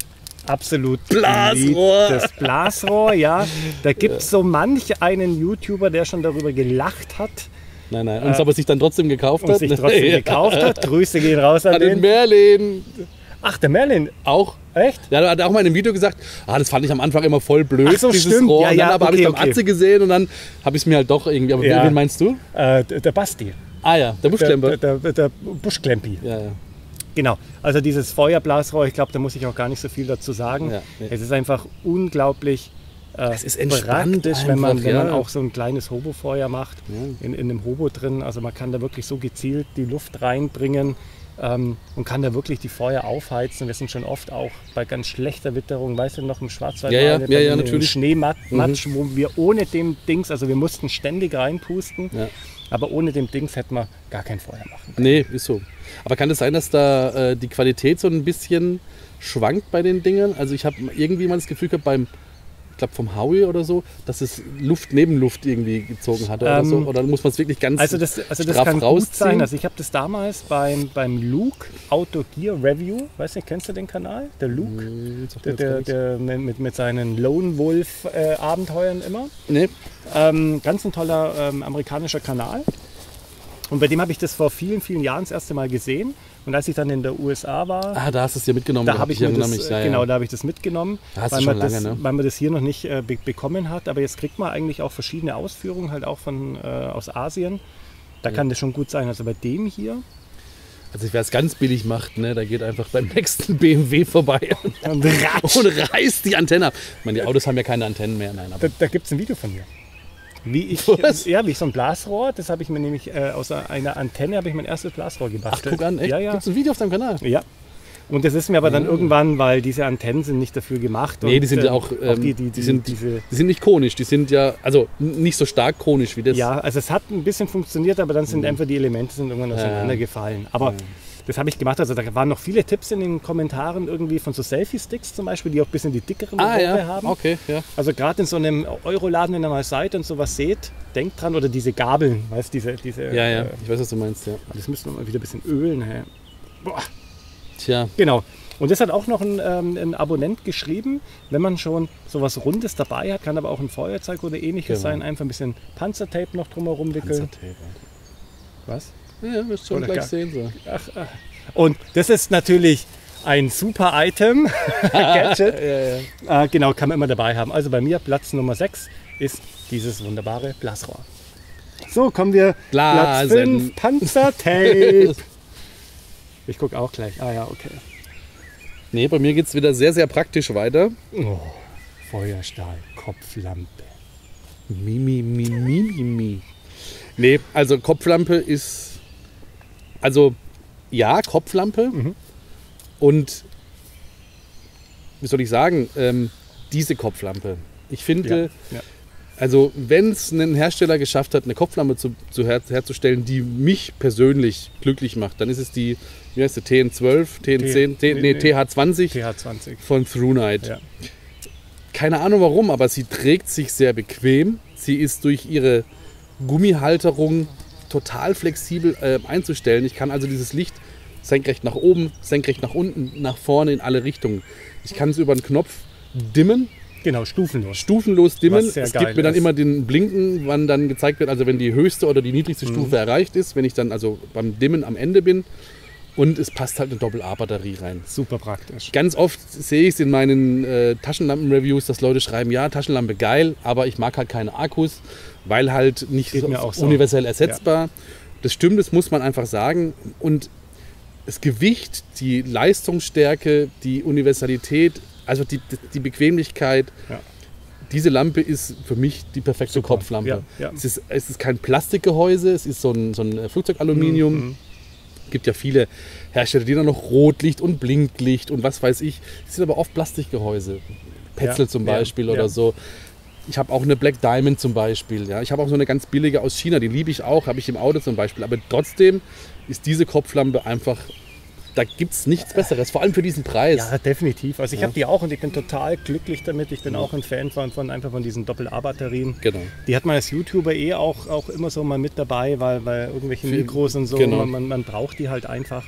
absolut Blasrohr. Das Blasrohr, ja. Da gibt es so manch einen YouTuber, der schon darüber gelacht hat. Nein, und es aber sich dann trotzdem gekauft Und hat. sich trotzdem gekauft hat. Grüße gehen raus an An den den. Merlin. Ach, der Merlin. Auch. Echt? Ja, da hat er auch mal in einem Video gesagt, das fand ich am Anfang immer voll blöd, Ach so, dieses stimmt. Rohr. Ja, und dann ja, aber habe ich okay, beim Atze gesehen und dann habe ich es mir halt doch irgendwie. Aber Ja. wen meinst du? Der Basti. Ah ja, der Buschklemper. Der Buschklempi. Ja. Genau. Also dieses Feuerblasrohr, ich glaube, da muss ich auch gar nicht so viel dazu sagen. Ja, nee. Es ist einfach unglaublich Es ist entspannt praktisch, wenn man einfach, ja. auch so ein kleines Hobofeuer macht, in einem Hobo drin. Also man kann da wirklich so gezielt die Luft reinbringen und kann da wirklich die Feuer aufheizen. Wir sind schon oft auch bei ganz schlechter Witterung, weißt du noch, im Schwarzwald, Ja, im natürlich. Schneematsch, wo wir ohne dem Dings, also wir mussten ständig reinpusten, Ja. aber ohne dem Dings hätten wir gar kein Feuer machen. Nee, ist so. Aber kann es sein, dass da die Qualität so ein bisschen schwankt bei den Dingern? Also ich habe irgendwie mal das Gefühl gehabt ich glaube vom Howie oder so, dass es Luft neben Luft irgendwie gezogen hatte oder so. Oder muss man es wirklich ganz das straff kann gut rausziehen? sein. Also ich habe das damals beim Luke Auto Gear Review, weiß nicht, kennst du den Kanal? Der Luke, der mit seinen Lone Wolf Abenteuern immer. Nee. Ganz ein toller amerikanischer Kanal. Und bei dem habe ich das vor vielen, vielen Jahren das erste Mal gesehen. Und als ich dann in der USA war, Da hast du es dir mitgenommen. da habe ich erinnere das, mich. Ja, genau, ja. da habe ich das mitgenommen, Da hast du weil, schon man lange, ne? weil man das hier noch nicht bekommen hat. Aber jetzt kriegt man eigentlich auch verschiedene Ausführungen, halt auch aus Asien. Da kann das schon gut sein. Also bei dem hier. Also wer es ganz billig macht, ne, der geht einfach beim nächsten BMW vorbei Und ratsch. und reißt die Antenne ab. Ich meine, die Autos haben ja keine Antennen mehr. Nein, aber Da gibt es ein Video von mir. Wie ich so ein Blasrohr, das habe ich mir nämlich aus einer Antenne habe ich mein erstes Blasrohr gebastelt. guck an, echt? Ja, ja. Gibt es ein Video auf deinem Kanal? Ja. Und das ist mir aber dann irgendwann, weil diese Antennen sind nicht dafür gemacht. Nee, und, die sind ja auch, die sind die sind nicht konisch, die sind ja, also nicht so stark konisch wie das. Ja, also es hat ein bisschen funktioniert, aber dann sind einfach die Elemente sind irgendwann auseinandergefallen. Aber das habe ich gemacht, also da waren noch viele Tipps in den Kommentaren irgendwie von so Selfie-Sticks zum Beispiel, die auch ein bisschen die dickeren Rohre haben. Okay, ja. Also gerade in so einem Euroladen, wenn ihr mal seid und sowas seht, denkt dran, oder diese Gabeln, weißt du, diese Ja, ich weiß, was du meinst, ja. das müssen wir mal wieder ein bisschen ölen. Hey. Boah. Tja, Genau. Und das hat auch noch ein Abonnent geschrieben, wenn man schon sowas Rundes dabei hat, kann aber auch ein Feuerzeug oder ähnliches sein, einfach ein bisschen Panzertape noch drumherum wickeln. Was? ja, wirst schon Oder gleich gar- sehen. So. Und das ist natürlich ein super Item, Gadget. Genau, kann man immer dabei haben. Also bei mir Platz Nummer 6 ist dieses wunderbare Blasrohr. So, kommen wir Platz Blasen. 5, Panzertape. Ich gucke auch gleich. Ah ja, okay. Nee, bei mir geht es wieder sehr, sehr praktisch weiter. Oh, Feuerstahl, Kopflampe. Mi. Nee, also Kopflampe ist. Also ja, Kopflampe. Und wie soll ich sagen, diese Kopflampe. Ich finde, Ja. also wenn es ein Hersteller geschafft hat, eine Kopflampe herzustellen, die mich persönlich glücklich macht, dann ist es die, wie heißt die, TN12, TN10, TH20 TH20. von ThruNite. Ja. Keine Ahnung warum, aber sie trägt sich sehr bequem. Sie ist durch ihre Gummihalterung total flexibel einzustellen. Ich kann also dieses Licht senkrecht nach oben, senkrecht nach unten, nach vorne in alle Richtungen. Ich kann es über einen Knopf dimmen, Genau, stufenlos. stufenlos dimmen. Was sehr Es geil gibt mir dann ist. immer den Blinken, wann dann gezeigt wird, also wenn die höchste oder die niedrigste Stufe erreicht ist, wenn ich dann also beim Dimmen am Ende bin. Und es passt halt eine Doppel-A-Batterie rein. Super praktisch. Ganz oft sehe ich es in meinen Taschenlampen-Reviews, dass Leute schreiben, ja, Taschenlampe geil, aber ich mag halt keine Akkus, weil halt nicht Geht mir auch so. universell ersetzbar. Das stimmt, das muss man einfach sagen. Und das Gewicht, die Leistungsstärke, die Universalität, also die Bequemlichkeit, Ja. diese Lampe ist für mich die perfekte Super. Kopflampe. Ja, ja. Es ist kein Plastikgehäuse, es ist so ein Flugzeugaluminium. Es gibt ja viele Hersteller, die dann noch Rotlicht und Blinklicht und was weiß ich. Das sind aber oft Plastikgehäuse. Petzl Ja, zum ja, Beispiel ja. oder so. Ich habe auch eine Black Diamond zum Beispiel. Ja. Ich habe auch so eine ganz billige aus China, die liebe ich auch, habe ich im Auto zum Beispiel. Aber trotzdem ist diese Kopflampe einfach, da gibt es nichts Besseres, vor allem für diesen Preis. Ja, definitiv. Also ich habe die auch und ich bin total glücklich damit. Ich bin auch ein Fan von diesen Doppel-A-Batterien. Genau. Die hat man als YouTuber auch immer so mal mit dabei, weil irgendwelche Mikros und so, Genau. man braucht die halt einfach.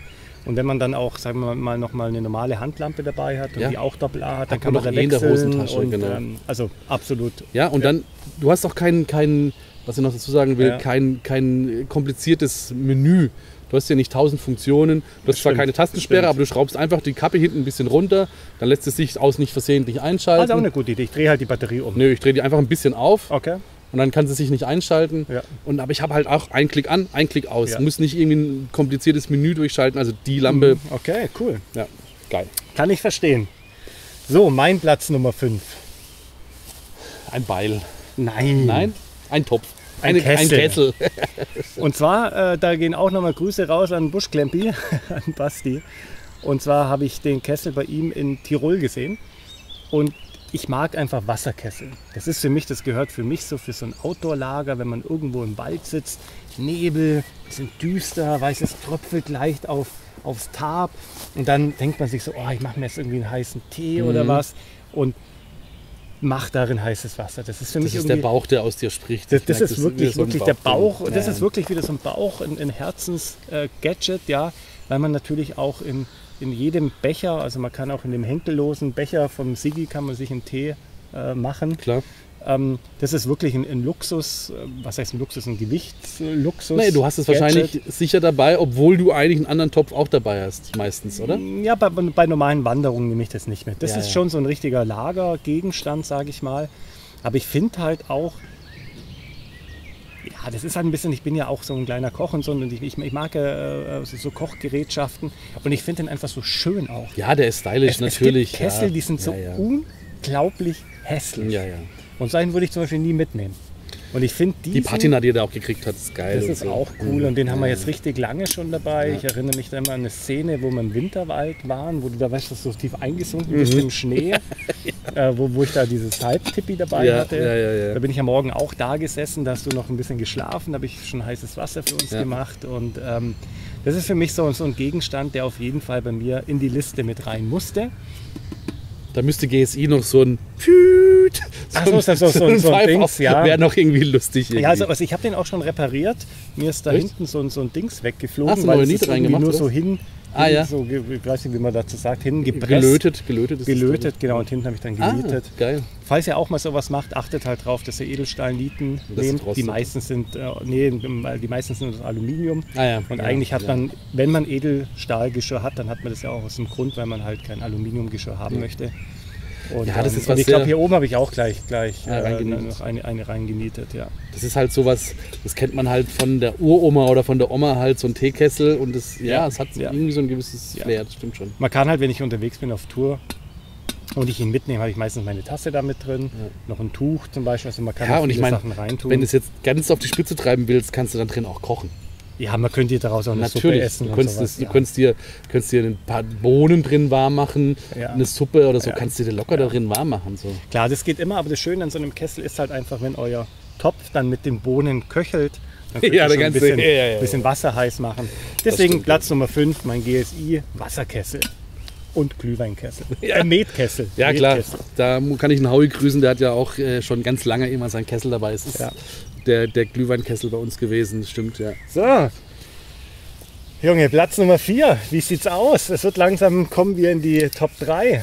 Und wenn man dann auch, sagen wir mal, nochmal eine normale Handlampe dabei hat und die auch Doppel-A hat, dann kann man da in der wechseln. Hosentasche, Und, genau. Also absolut. Ja, und dann, du hast auch kein, was ich noch dazu sagen will, kein kompliziertes Menü. Du hast ja nicht 1000 Funktionen, du hast zwar keine Tastensperre, aber du schraubst einfach die Kappe hinten ein bisschen runter, dann lässt es sich aus nicht versehentlich einschalten. Also auch eine gute Idee, ich drehe halt die Batterie um. Nö, ich drehe die einfach ein bisschen auf. Okay. Und dann kann sie sich nicht einschalten. Ja. Aber ich habe halt auch einen Klick an, einen Klick aus. Ja. Muss nicht irgendwie ein kompliziertes Menü durchschalten. Also die Lampe. Okay, cool. Ja, geil. Kann ich verstehen. So, mein Platz Nummer 5. Ein Beil. Nein. Nein? Ein Topf. Ein Kessel. Ein Kessel. Und zwar, da gehen auch nochmal Grüße raus an Buschklempi, an Basti. Und zwar habe ich den Kessel bei ihm in Tirol gesehen. Und ich mag einfach Wasserkessel. Das ist für mich, das gehört für mich so für so ein Outdoor-Lager, wenn man irgendwo im Wald sitzt, Nebel, bisschen düster, weiß es tröpfelt leicht aufs Tarp und dann denkt man sich so, oh, ich mache mir jetzt irgendwie einen heißen Tee oder was und mache darin heißes Wasser. Das ist für mich Das ist irgendwie der Bauch, der aus dir spricht. das ist wirklich so ein der Bauch. Bauchding. Das ist wirklich wieder so ein Bauch, ein Herzens-Gadget, ja, weil man natürlich auch in jedem Becher, also man kann auch in dem henkellosen Becher vom Siggi kann man sich einen Tee machen. Klar. Das ist wirklich ein Luxus, was heißt ein Luxus, ein Gewichtsluxus. Nee, du hast es wahrscheinlich sicher dabei, obwohl du eigentlich einen anderen Topf auch dabei hast, meistens, oder? Ja, bei normalen Wanderungen nehme ich das nicht mit. Das Ja, ist ja. schon so ein richtiger Lagergegenstand, sage ich mal. Aber ich finde halt auch, ja, das ist halt ein bisschen, ich bin ja auch so ein kleiner Koch und so, und ich mag so Kochgerätschaften und ich finde den einfach so schön auch. Ja, der ist stylisch, natürlich. Es gibt Kessel, ja. die sind so ja. unglaublich hässlich. Ja, ja. Und so einen würde ich zum Beispiel nie mitnehmen. Und ich finde Die Patina, die er da auch gekriegt hat, ist geil. das und ist so. auch cool und den haben wir jetzt richtig lange schon dabei. Ich erinnere mich da immer an eine Szene, wo wir im Winterwald waren, wo du da weißt, dass du so tief eingesunken bist im Schnee, wo ich da dieses Halbtippi dabei hatte. Ja. Da bin ich am Morgen auch da gesessen, da hast du noch ein bisschen geschlafen, da habe ich schon heißes Wasser für uns gemacht und das ist für mich so ein Gegenstand, der auf jeden Fall bei mir in die Liste mit rein musste. Da müsste GSI noch so ein Ach so, ist das so ein Dings, ja. Wäre noch irgendwie lustig. Irgendwie. Ja, also ich habe den auch schon repariert. Mir ist da hinten so ein Dings weggeflogen, Hast du weil neue es Niete ist irgendwie reingemacht, nur oder? so hin, ja. so, ich weiß nicht, wie man dazu sagt, hingepresst. Gelötet ist es, Gelötet, genau, und hinten habe ich dann genietet. Geil. Falls ihr auch mal sowas macht, achtet halt drauf, dass ihr Edelstahlnieten nehmt. Die meisten sind, die meisten sind aus Aluminium. Und eigentlich hat man, wenn man Edelstahlgeschirr hat, dann hat man das ja auch aus dem Grund, weil man halt kein Aluminiumgeschirr haben möchte. Und, das ist und was ich glaube, hier oben habe ich auch gleich reingenietet. noch eine reingenietet. Ja. Das ist halt sowas, das kennt man halt von der Uroma oder von der Oma halt, so ein Teekessel und es hat irgendwie so ein gewisses Flair, das stimmt schon. Man kann halt, wenn ich unterwegs bin auf Tour und ich ihn mitnehme, habe ich meistens meine Tasse da mit drin, noch ein Tuch zum Beispiel, also man kann und ich meine, Sachen reintun. wenn du es jetzt ganz auf die Spitze treiben willst, kannst du dann drin auch kochen. Ja, man könnte daraus auch eine Suppe essen. Du könntest dir ein paar Bohnen drin warm machen, eine Suppe oder so, kannst du dir locker da drin warm machen. So. Klar, das geht immer, aber das Schöne an so einem Kessel ist halt einfach, wenn euer Topf dann mit den Bohnen köchelt, dann könnt ihr schon ein bisschen Wasser heiß machen. Deswegen Platz Nummer 5, mein GSI, Wasserkessel. Und Glühweinkessel. Metkessel. Ja, klar. Da kann ich einen Howie grüßen, der hat ja auch schon ganz lange immer seinen Kessel dabei. Es ist der Glühweinkessel bei uns gewesen, stimmt, ja. So. Junge, Platz Nummer 4. Wie sieht's aus? Es wird langsam, kommen wir in die Top 3.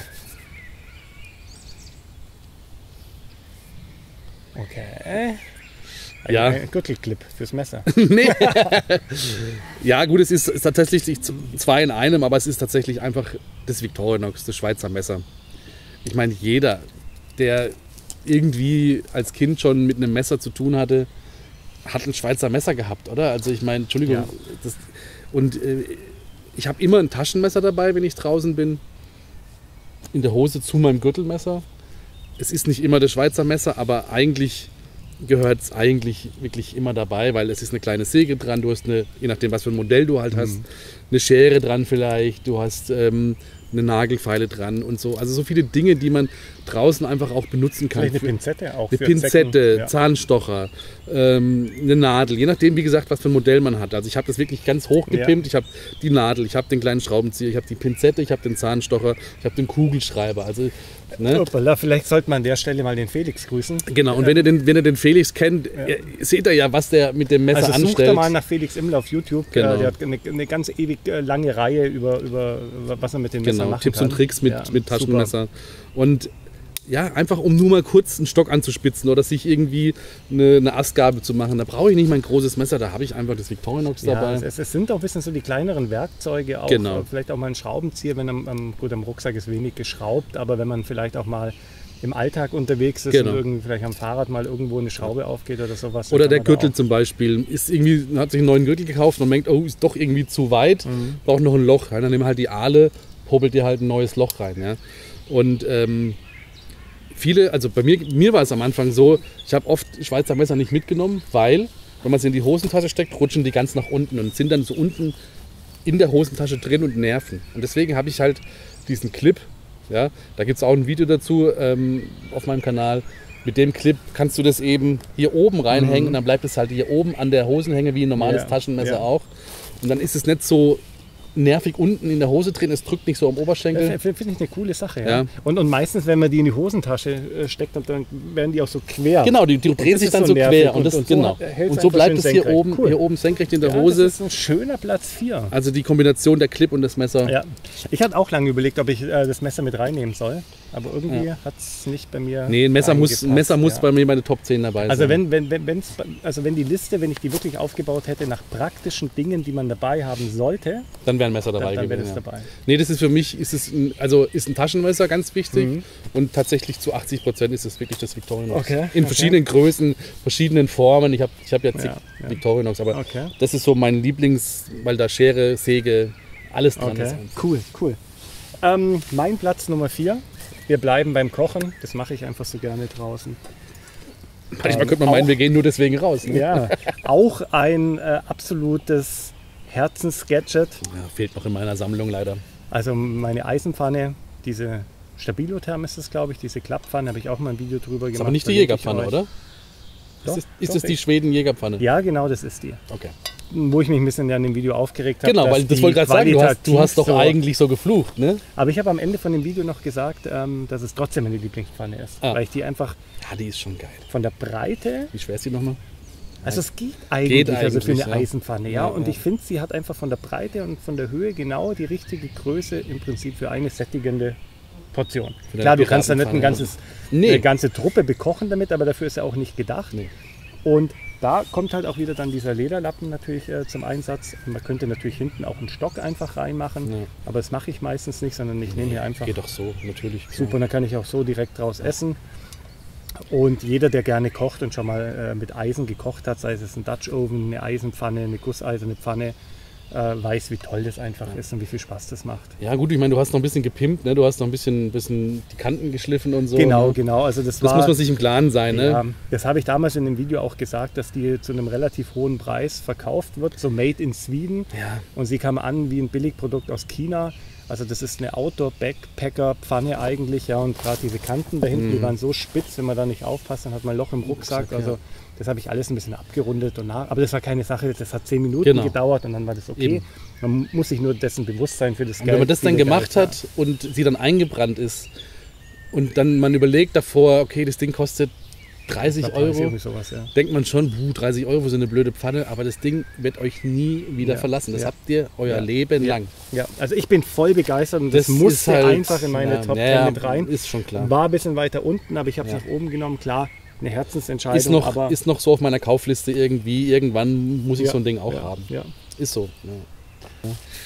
Okay. Ein Gürtelclip fürs Messer. Nee. Ja, gut, es ist tatsächlich 2 in einem, aber es ist tatsächlich einfach das Victorinox, das Schweizer Messer. Ich meine, jeder, der irgendwie als Kind schon mit einem Messer zu tun hatte, hat ein Schweizer Messer gehabt, oder? Also ich meine, Entschuldigung. Ja. Ich habe immer ein Taschenmesser dabei, wenn ich draußen bin. In der Hose zu meinem Gürtelmesser. Es ist nicht immer das Schweizer Messer, aber eigentlich gehört es wirklich immer dabei, weil es ist eine kleine Säge dran, du hast je nachdem was für ein Modell du halt hast, eine Schere dran vielleicht, du hast eine Nagelfeile dran und so. Also so viele Dinge, die man draußen einfach auch benutzen kann. Vielleicht eine Pinzette auch. Eine für Pinzette, Zecken. Ja. Zahnstocher, eine Nadel, je nachdem, wie gesagt, was für ein Modell man hat. Also ich habe das wirklich ganz hoch gepimpt. Ich habe die Nadel, ich habe den kleinen Schraubenzieher, ich habe die Pinzette, ich habe den Zahnstocher, ich habe den Kugelschreiber. Also, ne? Hoppala, vielleicht sollte man an der Stelle mal den Felix grüßen. Genau, und wenn ihr den Felix kennt, seht ihr ja, was der mit dem Messer also anstellt. Sucht da mal nach Felix Immler auf YouTube. Genau. Der hat eine ganz ewig lange Reihe über was er mit den Messern machen Tipps kann. und Tricks mit Taschenmesser. Und ja, einfach um nur mal kurz einen Stock anzuspitzen oder sich irgendwie eine Astgabel zu machen. Da brauche ich nicht mein großes Messer, da habe ich einfach das Victorinox dabei. Es sind auch ein bisschen so die kleineren Werkzeuge, auch, Genau. Vielleicht auch mal ein Schraubenzieher, wenn am Rucksack ist wenig geschraubt, aber wenn man vielleicht auch mal im Alltag unterwegs ist und irgendwie vielleicht am Fahrrad mal irgendwo eine Schraube aufgeht oder sowas. Oder der Gürtel zum Beispiel, hat sich einen neuen Gürtel gekauft und merkt, oh, ist doch irgendwie zu weit, braucht noch ein Loch. Ja, dann nimm halt die Ahle, hobelt dir halt ein neues Loch rein. Ja. Und also bei mir war es am Anfang so, ich habe oft Schweizer Messer nicht mitgenommen, weil, wenn man sie in die Hosentasche steckt, rutschen die ganz nach unten und sind dann so unten in der Hosentasche drin und nerven. Und deswegen habe ich halt diesen Clip, ja, da gibt es auch ein Video dazu auf meinem Kanal. Mit dem Clip kannst du das eben hier oben reinhängen und dann bleibt es halt hier oben an der Hosenhänge wie ein normales Taschenmesser auch. Und dann ist es nicht so nervig unten in der Hose drin, es drückt nicht so am Oberschenkel. Finde ich eine coole Sache. Ja. Und meistens, wenn man die in die Hosentasche steckt, dann werden die auch so quer. Genau, die drehen sich dann so quer. Und so bleibt es hier oben senkrecht in der Hose. Das ist ein schöner Platz 4. Also die Kombination der Clip und das Messer. Ja. Ich hatte auch lange überlegt, ob ich das Messer mit reinnehmen soll. Aber irgendwie hat es nicht bei mir. Nee, ein Messer muss bei mir meine Top 10 dabei sein. Also wenn die Liste, wenn ich die wirklich aufgebaut hätte nach praktischen Dingen, die man dabei haben sollte, dann wäre ein Messer dabei dann gewesen. wäre das dabei. Nee, das ist für mich, ist ein Taschenmesser ganz wichtig und tatsächlich zu 80% ist es wirklich das Victorinox. In verschiedenen Größen, verschiedenen Formen. Ich hab ja zig Victorinox, aber das ist so mein Lieblings, weil da Schere, Säge, alles dran ist. Cool. Mein Platz Nummer 4. Wir bleiben beim Kochen. Das mache ich einfach so gerne draußen. Manchmal könnte man meinen, wir gehen nur deswegen raus. Ne? Ja, auch ein absolutes Herzensgadget. Ja, fehlt noch in meiner Sammlung leider. Also meine Eisenpfanne, diese Stabilotherm ist das, glaube ich, diese Klapppfanne, habe ich auch mal ein Video drüber gemacht. Aber nicht die Jägerpfanne, oder? Doch, ist das die Schweden-Jägerpfanne? Ja, genau, das ist die. Okay. Wo ich mich ein bisschen an dem Video aufgeregt habe. Genau, weil das wollte ich gerade sagen, du hast doch eigentlich so geflucht, ne? Aber ich habe am Ende von dem Video noch gesagt, dass es trotzdem meine Lieblingspfanne ist. Weil ich die einfach... Ja, die ist schon geil. Von der Breite... Wie schwer ist die nochmal? Also es geht eigentlich also für eine Eisenpfanne, ja. Und ich finde, sie hat einfach von der Breite und von der Höhe genau die richtige Größe im Prinzip für eine sättigende Portion. Klar, du kannst da nicht eine ganze Truppe bekochen damit, aber dafür ist ja auch nicht gedacht. Nee. Und da kommt halt auch wieder dann dieser Lederlappen natürlich zum Einsatz. Man könnte natürlich hinten auch einen Stock einfach reinmachen, aber das mache ich meistens nicht, sondern ich nehme hier einfach... Geht doch so, natürlich. Super, dann kann ich auch so direkt draus essen. Und jeder, der gerne kocht und schon mal mit Eisen gekocht hat, sei es ein Dutch Oven, eine Eisenpfanne, eine gusseiserne Pfanne, weiß, wie toll das einfach ist und wie viel Spaß das macht. Ja gut, ich meine, du hast noch ein bisschen gepimpt, ne? Du hast noch ein bisschen die Kanten geschliffen und so. Genau, ne? genau. Also das muss man sich im Klaren sein. Ja, ne? Das habe ich damals in dem Video auch gesagt, dass die zu einem relativ hohen Preis verkauft wird, so made in Sweden. Ja. Und sie kam an wie ein Billigprodukt aus China. Also das ist eine Outdoor-Backpacker-Pfanne eigentlich, ja, und gerade diese Kanten da hinten, die waren so spitz, wenn man da nicht aufpasst, dann hat man ein Loch im Rucksack. Also das habe ich alles ein bisschen abgerundet und aber das war keine Sache, das hat 10 Minuten gedauert und dann war das okay. Eben. Man muss sich nur dessen bewusst sein für das Geld. Wenn man das dann gemacht hat und sie dann eingebrannt ist und dann man überlegt davor, okay, das Ding kostet 30 Euro, sowas, denkt man schon, 30 Euro für eine blöde Pfanne, aber das Ding wird euch nie wieder verlassen. Das habt ihr euer Leben lang. Ja, also ich bin voll begeistert und das musste halt einfach in meine Top 10 mit rein. Ist schon klar. War ein bisschen weiter unten, aber ich habe es nach oben genommen. Klar, eine Herzensentscheidung. Ist noch so auf meiner Kaufliste irgendwie. Irgendwann muss ich so ein Ding auch haben. Ja. Ist so. Ja.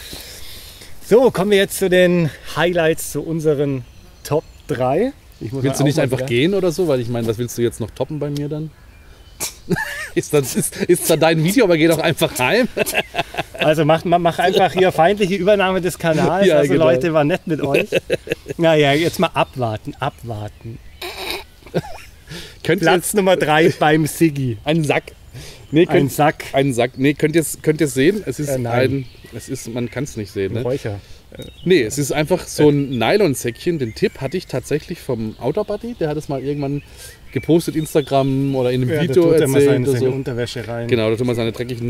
So, kommen wir jetzt zu den Highlights, zu unseren Top 3. Willst du nicht einfach gehen oder so? Weil ich meine, was willst du jetzt noch toppen bei mir dann? ist zwar dein Video, aber geh doch einfach heim. Also mach einfach hier feindliche Übernahme des Kanals. Ja, also genau. Leute, war nett mit euch. Naja, jetzt mal abwarten. Platz Nummer 3 beim Siggi. Ein Sack. Ein Sack. Nee, könnt ihr es sehen? Es ist man kann es nicht sehen. Ne? Räucher. Nee, es ist einfach so ein Nylonsäckchen. Den Tipp hatte ich tatsächlich vom Outdoor-Buddy. Der hat es mal irgendwann gepostet, Instagram oder in einem Video da tut erzählt. er mal seine so. Unterwäsche rein. Genau, da tut man seine dreckigen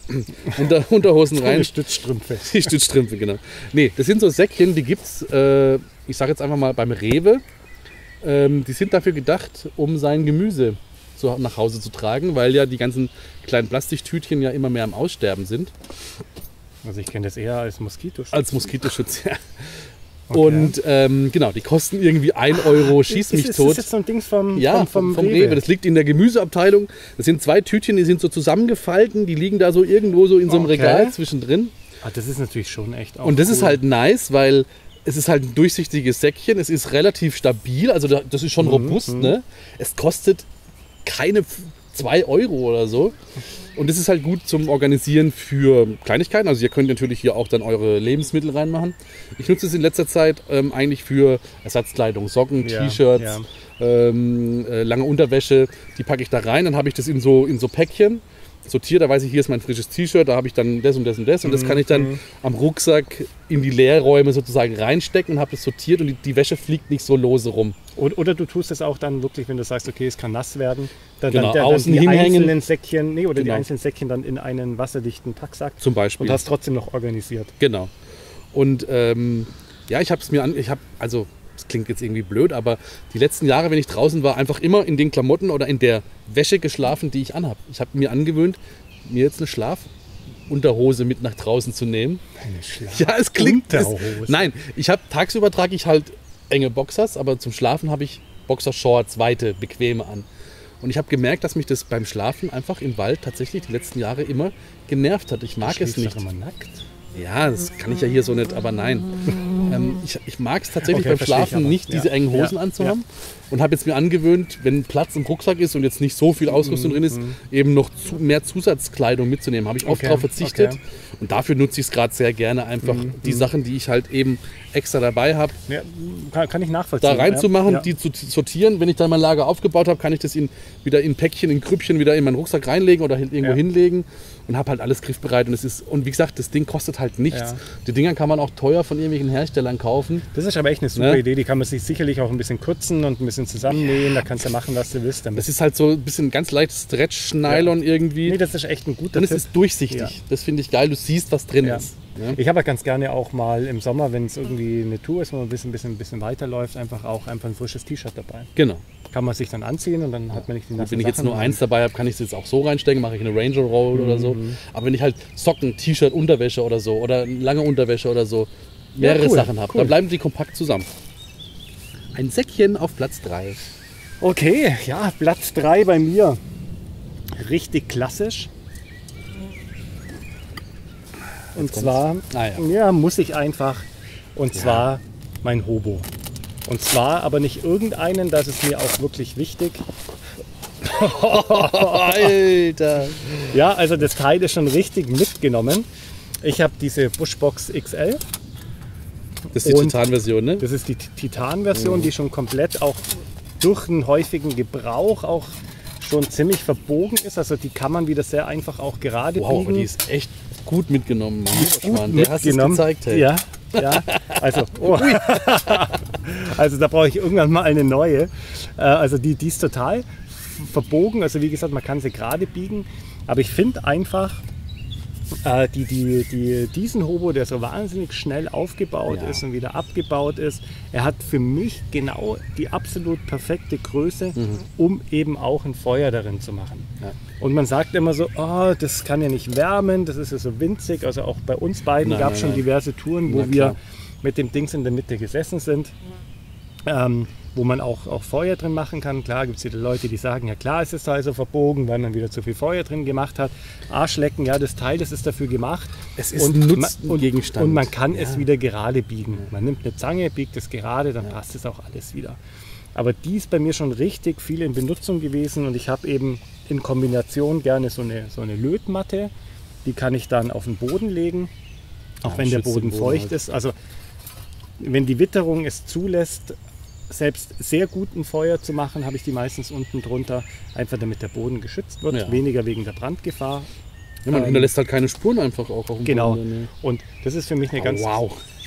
Unterhosen rein. Die Stützstrümpfe. Die Stützstrümpfe, genau. Nee, das sind so Säckchen, die gibt's, ich sage jetzt einfach mal beim Rewe. Die sind dafür gedacht, um sein Gemüse so nach Hause zu tragen, weil ja die ganzen kleinen Plastiktütchen ja immer mehr am Aussterben sind. Also ich kenne das eher als Moskitoschutz. Als Moskitoschutz, ja. Okay. Und genau, die kosten irgendwie 1 Euro, schieß mich tot. Ist das so ein Ding vom Rewe. Das liegt in der Gemüseabteilung. Das sind 2 Tütchen, die sind so zusammengefalten, die liegen da so irgendwo so in so einem Regal zwischendrin. Ah, das ist natürlich schon echt auch Und das cool. ist halt nice, weil es ist halt ein durchsichtiges Säckchen, es ist relativ stabil, also das ist schon robust. Ne? Es kostet keine 2 Euro oder so. Und das ist halt gut zum Organisieren für Kleinigkeiten. Also ihr könnt natürlich hier auch dann eure Lebensmittel reinmachen. Ich nutze es in letzter Zeit eigentlich für Ersatzkleidung, Socken, T-Shirts, lange Unterwäsche. Die packe ich da rein, dann habe ich das in so Päckchen sortiert. Da weiß ich, hier ist mein frisches T-Shirt, da habe ich dann das und das und das. Und das kann ich dann am Rucksack in die Leerräume sozusagen reinstecken und habe das sortiert und die Wäsche fliegt nicht so lose rum. Oder du tust es auch dann wirklich, wenn du sagst, okay, es kann nass werden, dann außen die hinhängen. einzelnen Säckchen, die einzelnen Säckchen dann in einen wasserdichten Packsack Zum Beispiel. und hast trotzdem noch organisiert. Genau. Und ich habe es mir also das klingt jetzt irgendwie blöd, aber die letzten Jahre, wenn ich draußen war, einfach immer in den Klamotten oder in der Wäsche geschlafen, die ich anhabe. Ich habe mir angewöhnt, mir jetzt eine Schlafunterhose mit nach draußen zu nehmen. Ja, es klingt nein, tagsüber trage ich halt enge Boxers, aber zum Schlafen habe ich Boxershorts, weite, bequeme an. Und ich habe gemerkt, dass mich das beim Schlafen einfach im Wald tatsächlich die letzten Jahre immer genervt hat. Ich mag es nicht. Doch immer nackt. Ja, das kann ich ja hier so nicht, aber nein. Ich mag es tatsächlich beim Schlafen nicht, diese engen Hosen anzuhaben. Und habe jetzt mir angewöhnt, wenn Platz im Rucksack ist und jetzt nicht so viel Ausrüstung drin ist, eben noch mehr Zusatzkleidung mitzunehmen. Habe ich oft darauf verzichtet. Okay. Und dafür nutze ich es gerade sehr gerne, einfach die Sachen, die ich halt eben extra dabei habe, kann ich nachvollziehen. da reinzumachen, die zu sortieren. Wenn ich dann mein Lager aufgebaut habe, kann ich das wieder in Päckchen, in Krüppchen wieder in meinen Rucksack reinlegen oder irgendwo hinlegen und habe halt alles griffbereit. Und wie gesagt, das Ding kostet halt nichts. Ja. Die Dinger kann man auch teuer von irgendwelchen Herstellern kaufen. Das ist aber echt eine super Idee. Die kann man sich sicherlich auch ein bisschen kürzen und ein bisschen zusammennähen. Da kannst du machen, was du willst. Das ist halt so ein bisschen ganz leichtes Stretch-Nylon irgendwie. Nee, das ist echt ein guter Dann Tipp. ist es durchsichtig. Ja. Das finde ich geil. Du siehst, was drin ist. Ja? Ich habe halt ganz gerne auch mal im Sommer, wenn es irgendwie eine Tour ist, wo man ein bisschen weiterläuft, einfach ein frisches T-Shirt dabei. Genau. Kann man sich dann anziehen und dann hat man nicht die nassen Wenn ich jetzt Sachen. nur eins dabei habe, kann ich es jetzt auch so reinstecken, mache ich eine Ranger Roll oder so. Aber wenn ich halt Socken, T-Shirt, Unterwäsche oder so oder lange Unterwäsche oder so, mehrere Sachen habe, dann bleiben die kompakt zusammen. Ein Säckchen auf Platz 3. Okay, ja, Platz 3 bei mir. Richtig klassisch. Und zwar, muss ich einfach, und zwar mein Hobo. Und zwar aber nicht irgendeinen, das ist mir auch wirklich wichtig. Alter! Ja, also das Teil ist schon richtig mitgenommen. Ich habe diese Bushbox XL. Das ist die Titan-Version, ne? Das ist die Titan-Version, die schon komplett auch durch einen häufigen Gebrauch auch schon ziemlich verbogen ist. Also die kann man wieder sehr einfach auch gerade biegen. Aber die ist echt gut mitgenommen. Der hast es gezeigt. Hey. Ja, also, also da brauche ich irgendwann mal eine neue. Also die ist total verbogen. Also wie gesagt, man kann sie gerade biegen. Aber ich finde einfach, diesen Hobo, der so wahnsinnig schnell aufgebaut ist und wieder abgebaut ist, er hat für mich genau die absolut perfekte Größe, um eben auch ein Feuer darin zu machen. Ja. Und man sagt immer so, oh, das kann ja nicht wärmen, das ist ja so winzig. Also auch bei uns beiden gab es schon diverse Touren, wo wir mit dem Dings in der Mitte gesessen sind. Wo man auch Feuer drin machen kann. Klar gibt es wieder Leute, die sagen, ja klar, es ist also verbogen, weil man wieder zu viel Feuer drin gemacht hat. Arschlecken, ja, das Teil, das ist dafür gemacht. Es ist ein Nutzengegenstand. Und man kann es wieder gerade biegen. Man nimmt eine Zange, biegt es gerade, dann passt es auch alles wieder. Aber die ist bei mir schon richtig viel in Benutzung gewesen und ich habe eben in Kombination gerne so eine Lötmatte. Die kann ich dann auf den Boden legen, auch wenn der Boden feucht ist. Also wenn die Witterung es zulässt, selbst sehr guten Feuer zu machen, habe ich die meistens unten drunter, einfach damit der Boden geschützt wird, weniger wegen der Brandgefahr. Ja, man hinterlässt halt keine Spuren einfach auch auf dem Boden. Genau. Ne? Und das ist für mich eine ganz... Wow.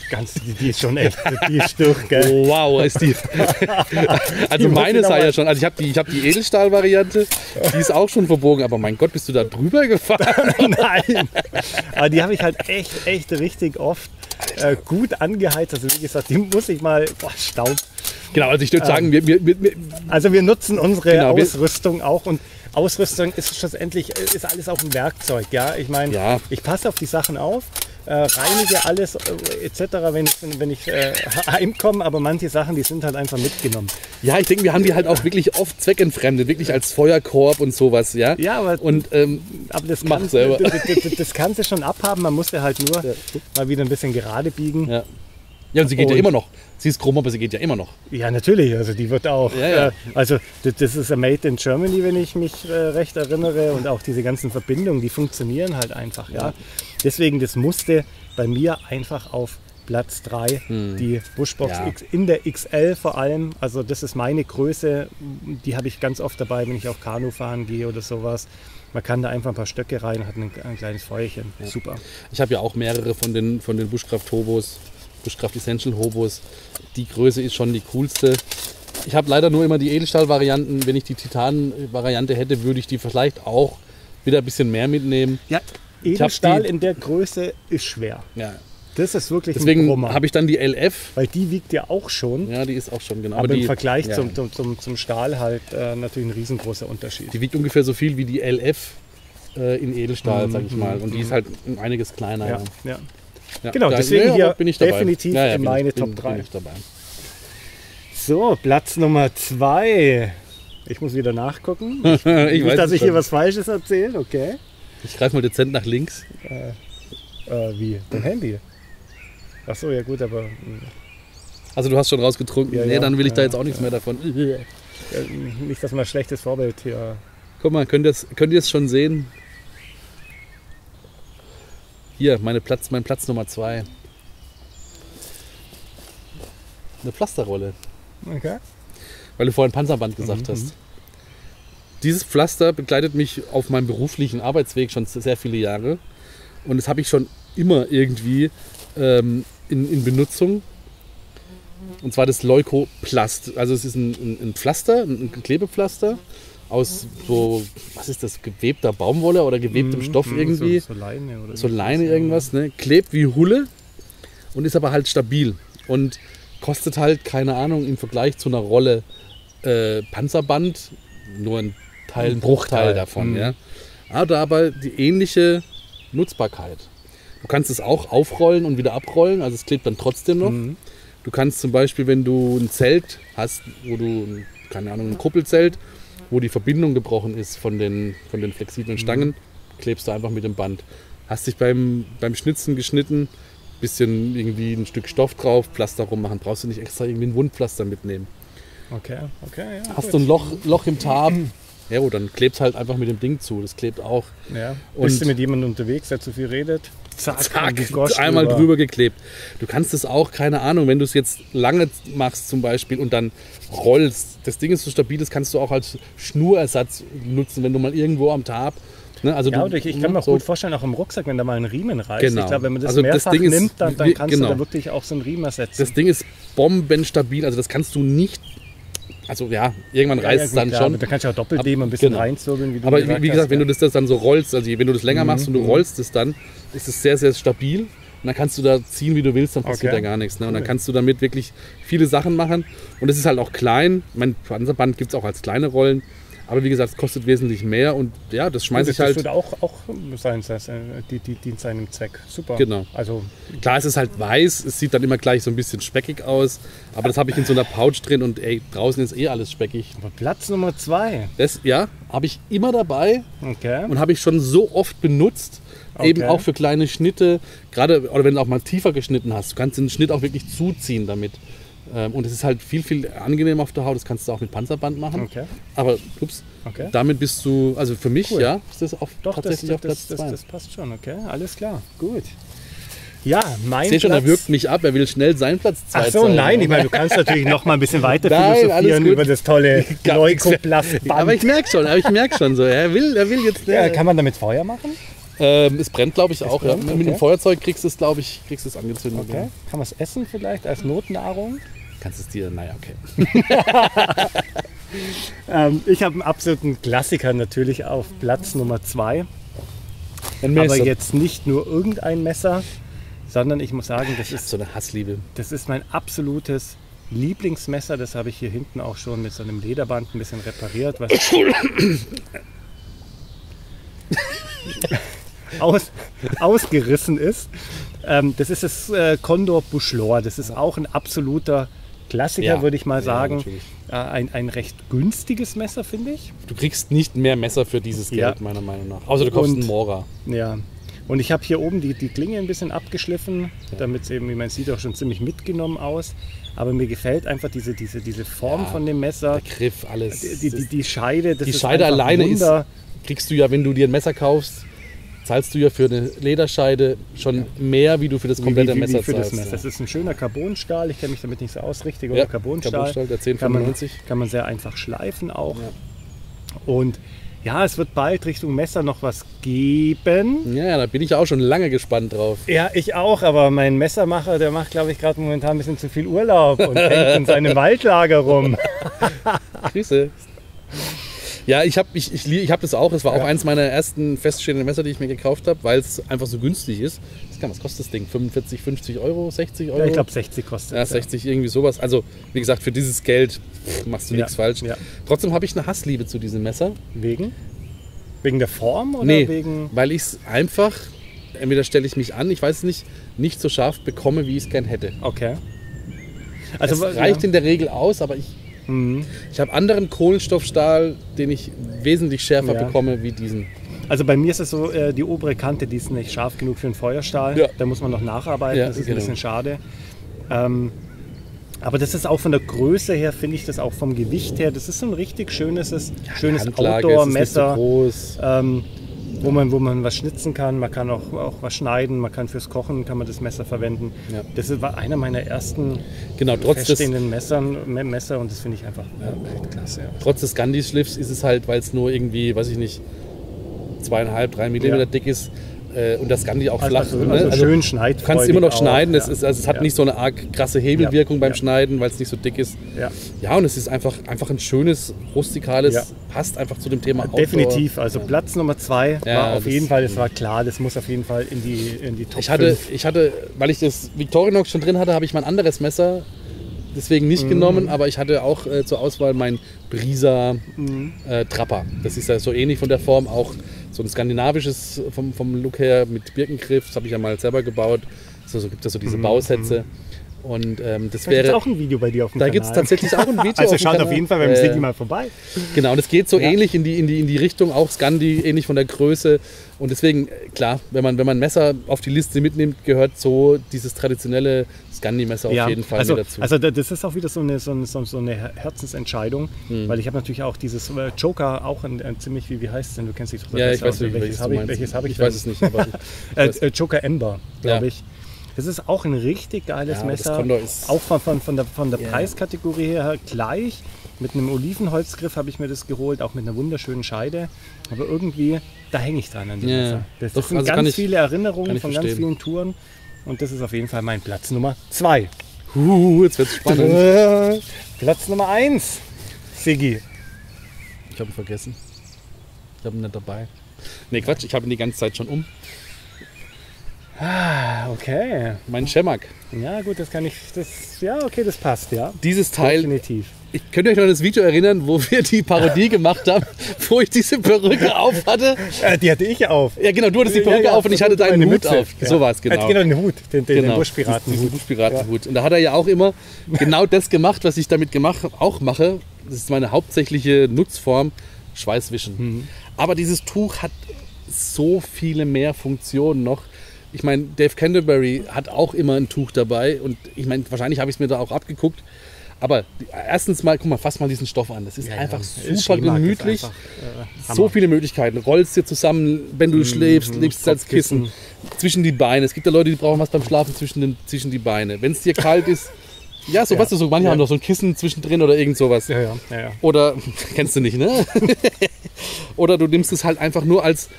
Die ist schon echt, die ist durch, gell? Oh, wow, ist die. Also meine sei ja schon. Also ich hab die Edelstahl-Variante, die ist auch schon verbogen, aber mein Gott, bist du da drüber gefahren? Nein. Aber die habe ich halt echt richtig oft gut angeheizt. Also wie gesagt, die muss ich mal. Boah, Staub. Genau, also ich würde sagen, wir nutzen unsere Genau, Ausrüstung auch, und Ausrüstung ist schlussendlich ist alles auch ein Werkzeug. Ja? Ich meine, ich passe auf die Sachen auf, reinige alles etc., wenn ich heimkomme, aber manche Sachen, die sind halt einfach mitgenommen. Ja, ich denke, wir haben die halt auch wirklich oft zweckentfremdet, wirklich als Feuerkorb und sowas. Ja, aber, aber das kannst du schon abhaben, man muss ja halt nur mal wieder ein bisschen gerade biegen. Ja, und sie geht ja immer noch. Sie ist krumm, aber sie geht ja immer noch. Ja, natürlich. Also die wird auch. Also das ist a Made in Germany, wenn ich mich recht erinnere. Und auch diese ganzen Verbindungen, die funktionieren halt einfach. Ja. Deswegen, das musste bei mir einfach auf Platz 3. Die Bushbox X in der XL vor allem. Also das ist meine Größe. Die habe ich ganz oft dabei, wenn ich auf Kanu fahren gehe oder sowas. Man kann da einfach ein paar Stöcke rein, hat ein kleines Feuerchen. Ja. Super. Ich habe ja auch mehrere von den Bushcraft Hobos. Bushcraft Essential Hobos. Die Größe ist schon die coolste. Ich habe leider nur immer die Edelstahl-Varianten. Wenn ich die Titan-Variante hätte, würde ich die vielleicht auch wieder ein bisschen mehr mitnehmen. Ja, Edelstahl in der Größe ist schwer. Ja. Das ist wirklich Deswegen ein Brummer. habe ich dann die LF. Weil die wiegt ja auch schon. Ja, die ist auch schon, genau. Aber im Vergleich zum Stahl halt natürlich ein riesengroßer Unterschied. Die wiegt ungefähr so viel wie die LF in Edelstahl, sag ich mal. Und die ist halt einiges kleiner. Ja. Genau, deswegen hier bin ich dabei. Definitiv in meine Top 3. Bin ich dabei. So, Platz Nummer 2. Ich muss wieder nachgucken. Nicht, dass ich hier was Falsches erzähle, okay. Ich greife mal dezent nach links. Wie? Dein Handy? Achso, ja gut, aber... Also du hast schon rausgetrunken. Nee, dann will ich da jetzt auch nichts mehr davon. Nicht, dass man ein schlechtes Vorbild hier... Guck mal, könnt ihr es schon sehen? Hier, mein Platz Nummer 2. Eine Pflasterrolle. Okay. Weil du vorhin Panzerband gesagt hast. Dieses Pflaster begleitet mich auf meinem beruflichen Arbeitsweg schon sehr viele Jahre. Und das habe ich schon immer irgendwie in Benutzung. Und zwar das Leukoplast. Also es ist ein Pflaster, ein Klebepflaster aus so, was ist das, gewebter Baumwolle oder gewebtem Stoff irgendwie. So Leine oder so Leine irgendwas, ne? Klebt wie Hulle und ist aber halt stabil. Und kostet halt, keine Ahnung, im Vergleich zu einer Rolle Panzerband nur ein Bruchteil davon. Ja? Aber die ähnliche Nutzbarkeit. Du kannst es auch aufrollen und wieder abrollen, also es klebt dann trotzdem noch. Du kannst zum Beispiel, wenn du ein Zelt hast, wo du, keine Ahnung, ein Kuppelzelt, wo die Verbindung gebrochen ist von den flexiblen Stangen, klebst du einfach mit dem Band. Hast dich beim Schnitzen geschnitten, bisschen irgendwie ein Stück Stoff drauf, Pflaster rummachen, brauchst du nicht extra irgendwie ein Wundpflaster mitnehmen. Okay, ja. Hast du ein Loch im Tarp, ja gut, dann klebst halt einfach mit dem Ding zu, das klebt auch. Ja. Bist du mit jemandem unterwegs, der zu viel redet? Zack, einmal drüber geklebt. Du kannst es auch, keine Ahnung, wenn du es jetzt lange machst zum Beispiel und dann rollst, das Ding ist so stabil, das kannst du auch als Schnurersatz nutzen, wenn du mal irgendwo am Tarp. Ne, also ja, ich kann mir auch gut vorstellen, auch im Rucksack, wenn da mal ein Riemen reißt. Genau. Ich glaube, wenn man das also mehrfach das Ding nimmt, dann kannst du da wirklich auch so einen Riemen ersetzen. Das Ding ist bombenstabil, also das kannst du nicht. Also ja, irgendwann reißt es dann schon. Da kannst du auch Doppeldehmen ein bisschen reinzirbeln. Wie du aber wie gesagt, wenn du das dann so rollst, also wenn du das länger machst und du rollst es dann, ist es sehr, sehr stabil. Und dann kannst du da ziehen, wie du willst, dann passiert da gar nichts. Ne? Und dann kannst du damit wirklich viele Sachen machen. Und es ist halt auch klein. Mein Panzerband gibt es auch als kleine Rollen. Aber wie gesagt, es kostet wesentlich mehr. Und ja, das schmeiße ich halt. Das würde auch sein, dient seinem Zweck. Super. Genau. Also, klar, es ist halt weiß. Es sieht dann immer gleich so ein bisschen speckig aus. Aber das habe ich in so einer Pouch drin. Und draußen ist alles speckig. Aber Platz Nummer 2. Das, ja, habe ich immer dabei. Okay. Und habe ich schon so oft benutzt. Eben auch für kleine Schnitte. Gerade, oder wenn du auch mal tiefer geschnitten hast. Du kannst den Schnitt auch wirklich zuziehen damit. Und es ist halt viel, viel angenehmer auf der Haut. Das kannst du auch mit Panzerband machen. Okay. Aber damit bist du, also für mich, ja, ist das tatsächlich auf Platz 2. Das passt schon, okay. Alles klar, gut. Ja, mein ich sehe schon, er wirkt mich ab, er will schnell seinen Platz 2 Ach so, zeigen. nein, ich meine, du kannst natürlich noch mal ein bisschen weiter philosophieren über das tolle Leukoplastband. Aber ich merke schon, so, er will jetzt... Ja, kann man damit Feuer machen? Es brennt, glaube ich, auch. brennt, Ja. okay. Mit dem Feuerzeug kriegst du es, glaube ich, angezündet. Okay. Ja. Kann man es essen vielleicht als Notnahrung? Kannst es dir, naja, okay. Ich habe einen absoluten Klassiker natürlich auf Platz Nummer 2. Ein Messer. Aber jetzt nicht nur irgendein Messer, sondern ich muss sagen, Ich hab so eine Hassliebe. das ist mein absolutes Lieblingsmesser. Das habe ich hier hinten auch schon mit so einem Lederband ein bisschen repariert, was ausgerissen ist. Das ist das Condor Bouchelor. Das ist auch ein absoluter Klassiker, Ja. würde ich mal Ja, sagen. natürlich. Ein recht günstiges Messer, finde ich. Du kriegst nicht mehr Messer für dieses Geld, Ja. meiner Meinung nach. Außer du kaufst Und- einen Mora. Ja. Und ich habe hier oben die Klinge ein bisschen abgeschliffen, damit es eben, wie man sieht, auch schon ziemlich mitgenommen aus. Aber mir gefällt einfach diese Form Ja, von dem Messer. Der Griff, alles. Die Scheide, das Die ist Scheide einfach alleine Wunder. kriegst du ja, wenn du dir ein Messer kaufst, zahlst du ja für eine Lederscheide schon mehr, wie du für das komplette Messer für das zahlst. Messer. Das ist ein schöner Carbonstahl. Ich kenne mich damit nicht so aus, richtig, Ja, oder? Carbonstahl. Carbonstahl, der kann man 1095. sehr einfach schleifen auch. Ja. Und ja, es wird bald Richtung Messer noch was geben. Ja, da bin ich auch schon lange gespannt drauf. Ja, ich auch, aber mein Messermacher, der macht, glaube ich, gerade momentan ein bisschen zu viel Urlaub und hängt in seinem Waldlager rum. Grüße. Ja, ich hab das auch. Es war auch eins meiner ersten feststehenden Messer, die ich mir gekauft habe, weil es einfach so günstig ist. Was kostet das Ding? 45, 50 Euro, 60 Euro? Ja, ich glaube 60 kostet Ja, es, 60, irgendwie sowas. Also, wie gesagt, für dieses Geld machst du Ja, nichts falsch. ja. Trotzdem habe ich eine Hassliebe zu diesem Messer. Wegen? Wegen der Form oder Nee, wegen... weil ich es einfach, entweder stelle ich mich an, ich weiß es nicht so scharf bekomme, wie ich es gern hätte. Okay. Es reicht in der Regel aus, aber ich habe anderen Kohlenstoffstahl, den ich wesentlich schärfer Ja. bekomme wie diesen. Also bei mir ist es so, die obere Kante, die ist nicht scharf genug für einen Feuerstahl. Ja. Da muss man noch nacharbeiten, Ja, das ist genau. ein bisschen schade. Aber das ist auch von der Größe her, finde ich das auch vom Gewicht her, das ist so ein richtig schönes Handlage, es ist nicht so Outdoor-Messer, groß. wo man was schnitzen kann, man kann auch was schneiden, man kann fürs Kochen kann man das Messer verwenden. Ja. Das war einer meiner ersten Genau, feststehenden Messer und das finde ich einfach echt klasse. Ja. Trotz des Gandhi-Schliffs ist es halt, weil es nur irgendwie, weiß ich nicht, 2,5, 3 Millimeter Ja. dick ist und das Gandhi auch flach. Also ne? schön schneidfreudig. Du kannst immer noch auch, schneiden, ja. es hat Ja. nicht so eine arg krasse Hebelwirkung beim Ja. Schneiden, weil es nicht so dick ist. Ja. Ja, und es ist einfach ein schönes, rustikales, Ja. passt einfach zu dem Thema Outdoor. Definitiv, also Platz Nummer 2 Ja, war auf das- jeden Fall, das war klar, das muss auf jeden Fall in die Top Ich hatte, 5. weil ich das Victorinox schon drin hatte, habe ich mein anderes Messer deswegen nicht genommen, aber ich hatte auch zur Auswahl mein Brisa Trapper. Das ist ja so ähnlich von der Form, auch so ein skandinavisches vom Look her mit Birkengriff. Das habe ich ja mal selber gebaut. So gibt es so diese Bausätze. Und das Da gibt es wäre. auch ein Video bei dir auf dem Da Kanal. gibt es tatsächlich auch ein Video. Also auf dem schaut auf Kanal. jeden Fall beim City mal vorbei. Genau, und es geht so Ja. ähnlich in die Richtung, auch Scandi, ähnlich von der Größe. Und deswegen, klar, wenn man ein Messer auf die Liste mitnimmt, gehört so dieses traditionelle Scandi-Messer auf jeden Fall mit dazu. Also das ist auch wieder so eine Herzensentscheidung, weil ich habe natürlich auch dieses Joker, auch ein ziemlich, wie heißt es denn, du kennst dich doch ja, ich besser weiß, aus. welches du meinst. Welches habe ich Ich weiß es nicht, aber Joker Ember, glaube Ja. ich. Das ist auch ein richtig geiles Ja, aber das Messer. Condor ist- Auch von der Ja. Preiskategorie her gleich. Mit einem Olivenholzgriff habe ich mir das geholt, auch mit einer wunderschönen Scheide. Aber irgendwie, da hänge ich dran an dem Ja. Messer. Das Doch, sind also kann ganz ich- viele Erinnerungen kann ich von ganz verstehen. vielen Touren. Und das ist auf jeden Fall mein Platz Nummer 2. jetzt wird es spannend. Platz Nummer 1. Siggi. Ich habe ihn vergessen. Ich habe ihn nicht dabei. Nee, Quatsch, ich habe ihn die ganze Zeit schon um. Okay. Mein Schemak. Ja, gut, das passt, ja. Dieses Teil, Definitiv. könnt ihr euch noch an das Video erinnern, wo wir die Parodie gemacht haben, wo ich diese Perücke auf hatte? Die hatte ich auf. Ja, genau, du hattest die Perücke auf und ich hatte deinen meine Hut Mütze. auf. So war es, genau. Genau, den Hut, den Genau, Buschpiratenhut. diesen Buschpiratenhut. Und da hat er ja auch immer genau das gemacht, was ich damit auch mache. Das ist meine hauptsächliche Nutzform, Schweißwischen. Aber dieses Tuch hat so viele mehr Funktionen noch. Ich meine, Dave Canterbury hat auch immer ein Tuch dabei und ich meine, wahrscheinlich habe ich es mir da auch abgeguckt. Aber erstens mal, guck mal, fass mal diesen Stoff an. Das ist einfach super gemütlich. So viele Möglichkeiten. Rollst dir zusammen, wenn du schläfst, legst es als Kissen zwischen die Beine. Es gibt ja Leute, die brauchen was beim Schlafen zwischen die Beine. Wenn es dir kalt ist, ja, so weißt du, so manche haben noch so ein Kissen zwischendrin oder irgend sowas. Ja. Oder, kennst du nicht, ne? Oder du nimmst es halt einfach nur als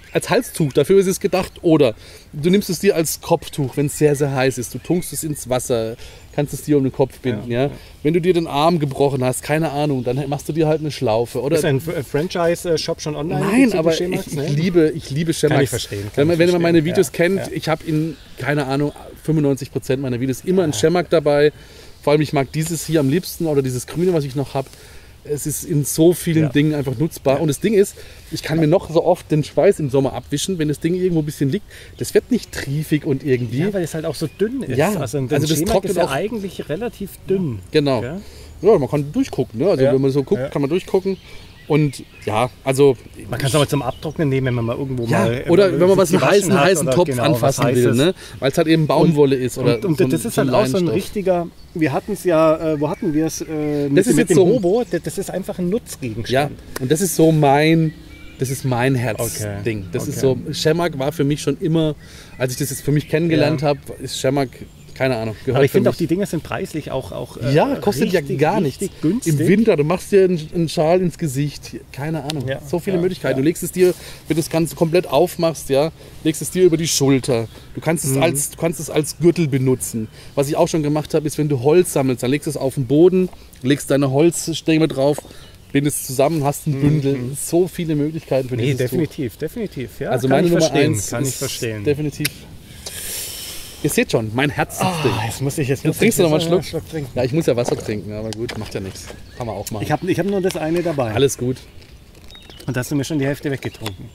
als Halstuch, dafür ist es gedacht. Oder du nimmst es dir als Kopftuch, wenn es sehr, sehr heiß ist. Du tunkst es ins Wasser, kannst es dir um den Kopf binden. Ja. Wenn du dir den Arm gebrochen hast, keine Ahnung, dann machst du dir halt eine Schlaufe. Oder ist ein Franchise-Shop schon online? Nein, aber ich liebe Shemax. Kann ich verstehen. Wenn man meine Videos kennt, ich habe in, keine Ahnung, 95% meiner Videos immer ein Shemax dabei. Vor allem, ich mag dieses hier am liebsten oder dieses Grüne, was ich noch habe. Es ist in so vielen Dingen einfach nutzbar. Und das Ding ist, ich kann mir noch so oft den Schweiß im Sommer abwischen, wenn das Ding irgendwo ein bisschen liegt. Das wird nicht triefig und irgendwie. Ja, weil es halt auch so dünn ist. Ja, also das trocknet ist ja auch eigentlich relativ dünn. Genau. Ja? Ja, man kann durchgucken. Ne? Also wenn man so guckt, kann man durchgucken. Und ja, also... Man kann es aber zum Abtrocknen nehmen, wenn man mal irgendwo mal... Oder wenn man was einen heißen Topf genau, anfassen will, ne? Weil es halt eben Baumwolle ist. Oder und das ist halt auch so ein richtiger... Wir hatten es ja... Wo hatten wir es? Mit dem Hobo. Das ist einfach ein Nutzgegenstand. Ja, und das ist so mein Herzding. Das ist so... Shemax war für mich schon immer... Als ich das jetzt für mich kennengelernt habe, ist Shemax... Keine Ahnung. Aber ich finde auch, die Dinger sind preislich auch kostet ja gar nichts. Günstig. Im Winter, du machst dir einen Schal ins Gesicht. Keine Ahnung. Ja, so viele Möglichkeiten. Du legst es dir, wenn du das Ganze komplett aufmachst, legst es dir über die Schulter. Du kannst es als Gürtel benutzen. Was ich auch schon gemacht habe, ist, wenn du Holz sammelst, dann legst du es auf den Boden, legst deine Holzstämme drauf, bindest zusammen, hast ein Bündel. So viele Möglichkeiten für dieses definitiv. Ja, also meine Nummer 1 kann ich verstehen. Definitiv. Ihr seht schon, mein Herz sitzt drin. Jetzt trinkst du noch mal einen Schluck? trinken. Ja, ich muss ja Wasser trinken, aber gut, macht ja nichts. Kann man auch machen. Ich hab nur das eine dabei. Alles gut. Und da hast du mir schon die Hälfte weggetrunken.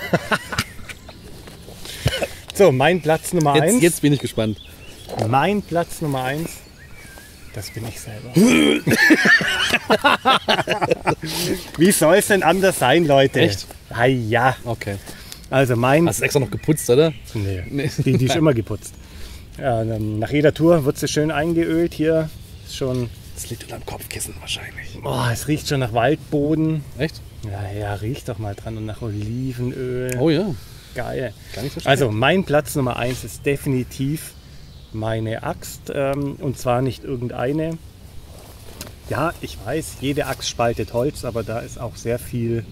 So, mein Platz Nummer 1. Jetzt bin ich gespannt. Mein Platz Nummer 1, das bin ich selber. Wie soll es denn anders sein, Leute? Echt? Ah, ja. Okay. Also Hast du extra noch geputzt, oder? Nee. Die ist immer geputzt. Ja, nach jeder Tour wird sie schön eingeölt. Hier ist schon... Das liegt unter dem Kopfkissen wahrscheinlich. Oh, es riecht schon nach Waldboden. Echt? Ja, riecht doch mal dran. Und nach Olivenöl. Oh ja. Geil. Gar nicht so schlecht. Also mein Platz Nummer 1 ist definitiv meine Axt. Und zwar nicht irgendeine. Ja, ich weiß, jede Axt spaltet Holz, aber da ist auch sehr viel...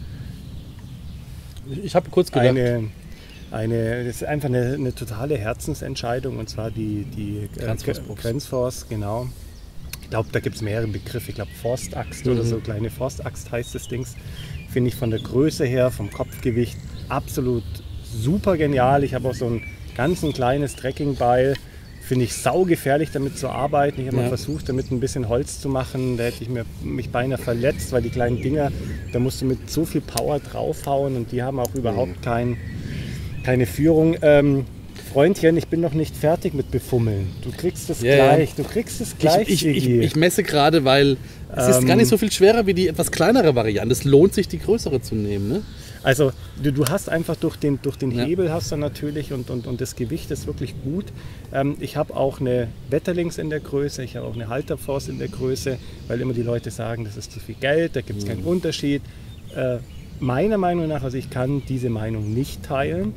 Ich habe kurz gedacht. Das ist einfach eine totale Herzensentscheidung, und zwar die Grenzforce, genau. Ich glaube, da gibt es mehrere Begriffe. Ich glaube, Forstaxt oder so, kleine Forstaxt heißt das Ding. Finde ich von der Größe her, vom Kopfgewicht absolut super genial. Ich habe auch so ein ganz kleines Trekkingbeil. Finde ich saugefährlich, damit zu arbeiten. Ich habe mal versucht, damit ein bisschen Holz zu machen. Da hätte ich mich beinahe verletzt, weil die kleinen Dinger, da musst du mit so viel Power draufhauen, und die haben auch überhaupt keine Führung. Freundchen, ich bin noch nicht fertig mit Befummeln. Du kriegst es gleich. Du kriegst es gleich. Ich messe gerade, weil es ist gar nicht so viel schwerer wie die etwas kleinere Variante. Es lohnt sich, die größere zu nehmen. Ne? Also du hast einfach durch den Hebel hast du natürlich und das Gewicht ist wirklich gut. Ich habe auch eine Wetterlings in der Größe, ich habe auch eine Halterforce in der Größe, weil immer die Leute sagen, das ist zu viel Geld, da gibt es keinen Unterschied. Meiner Meinung nach, also ich kann diese Meinung nicht teilen.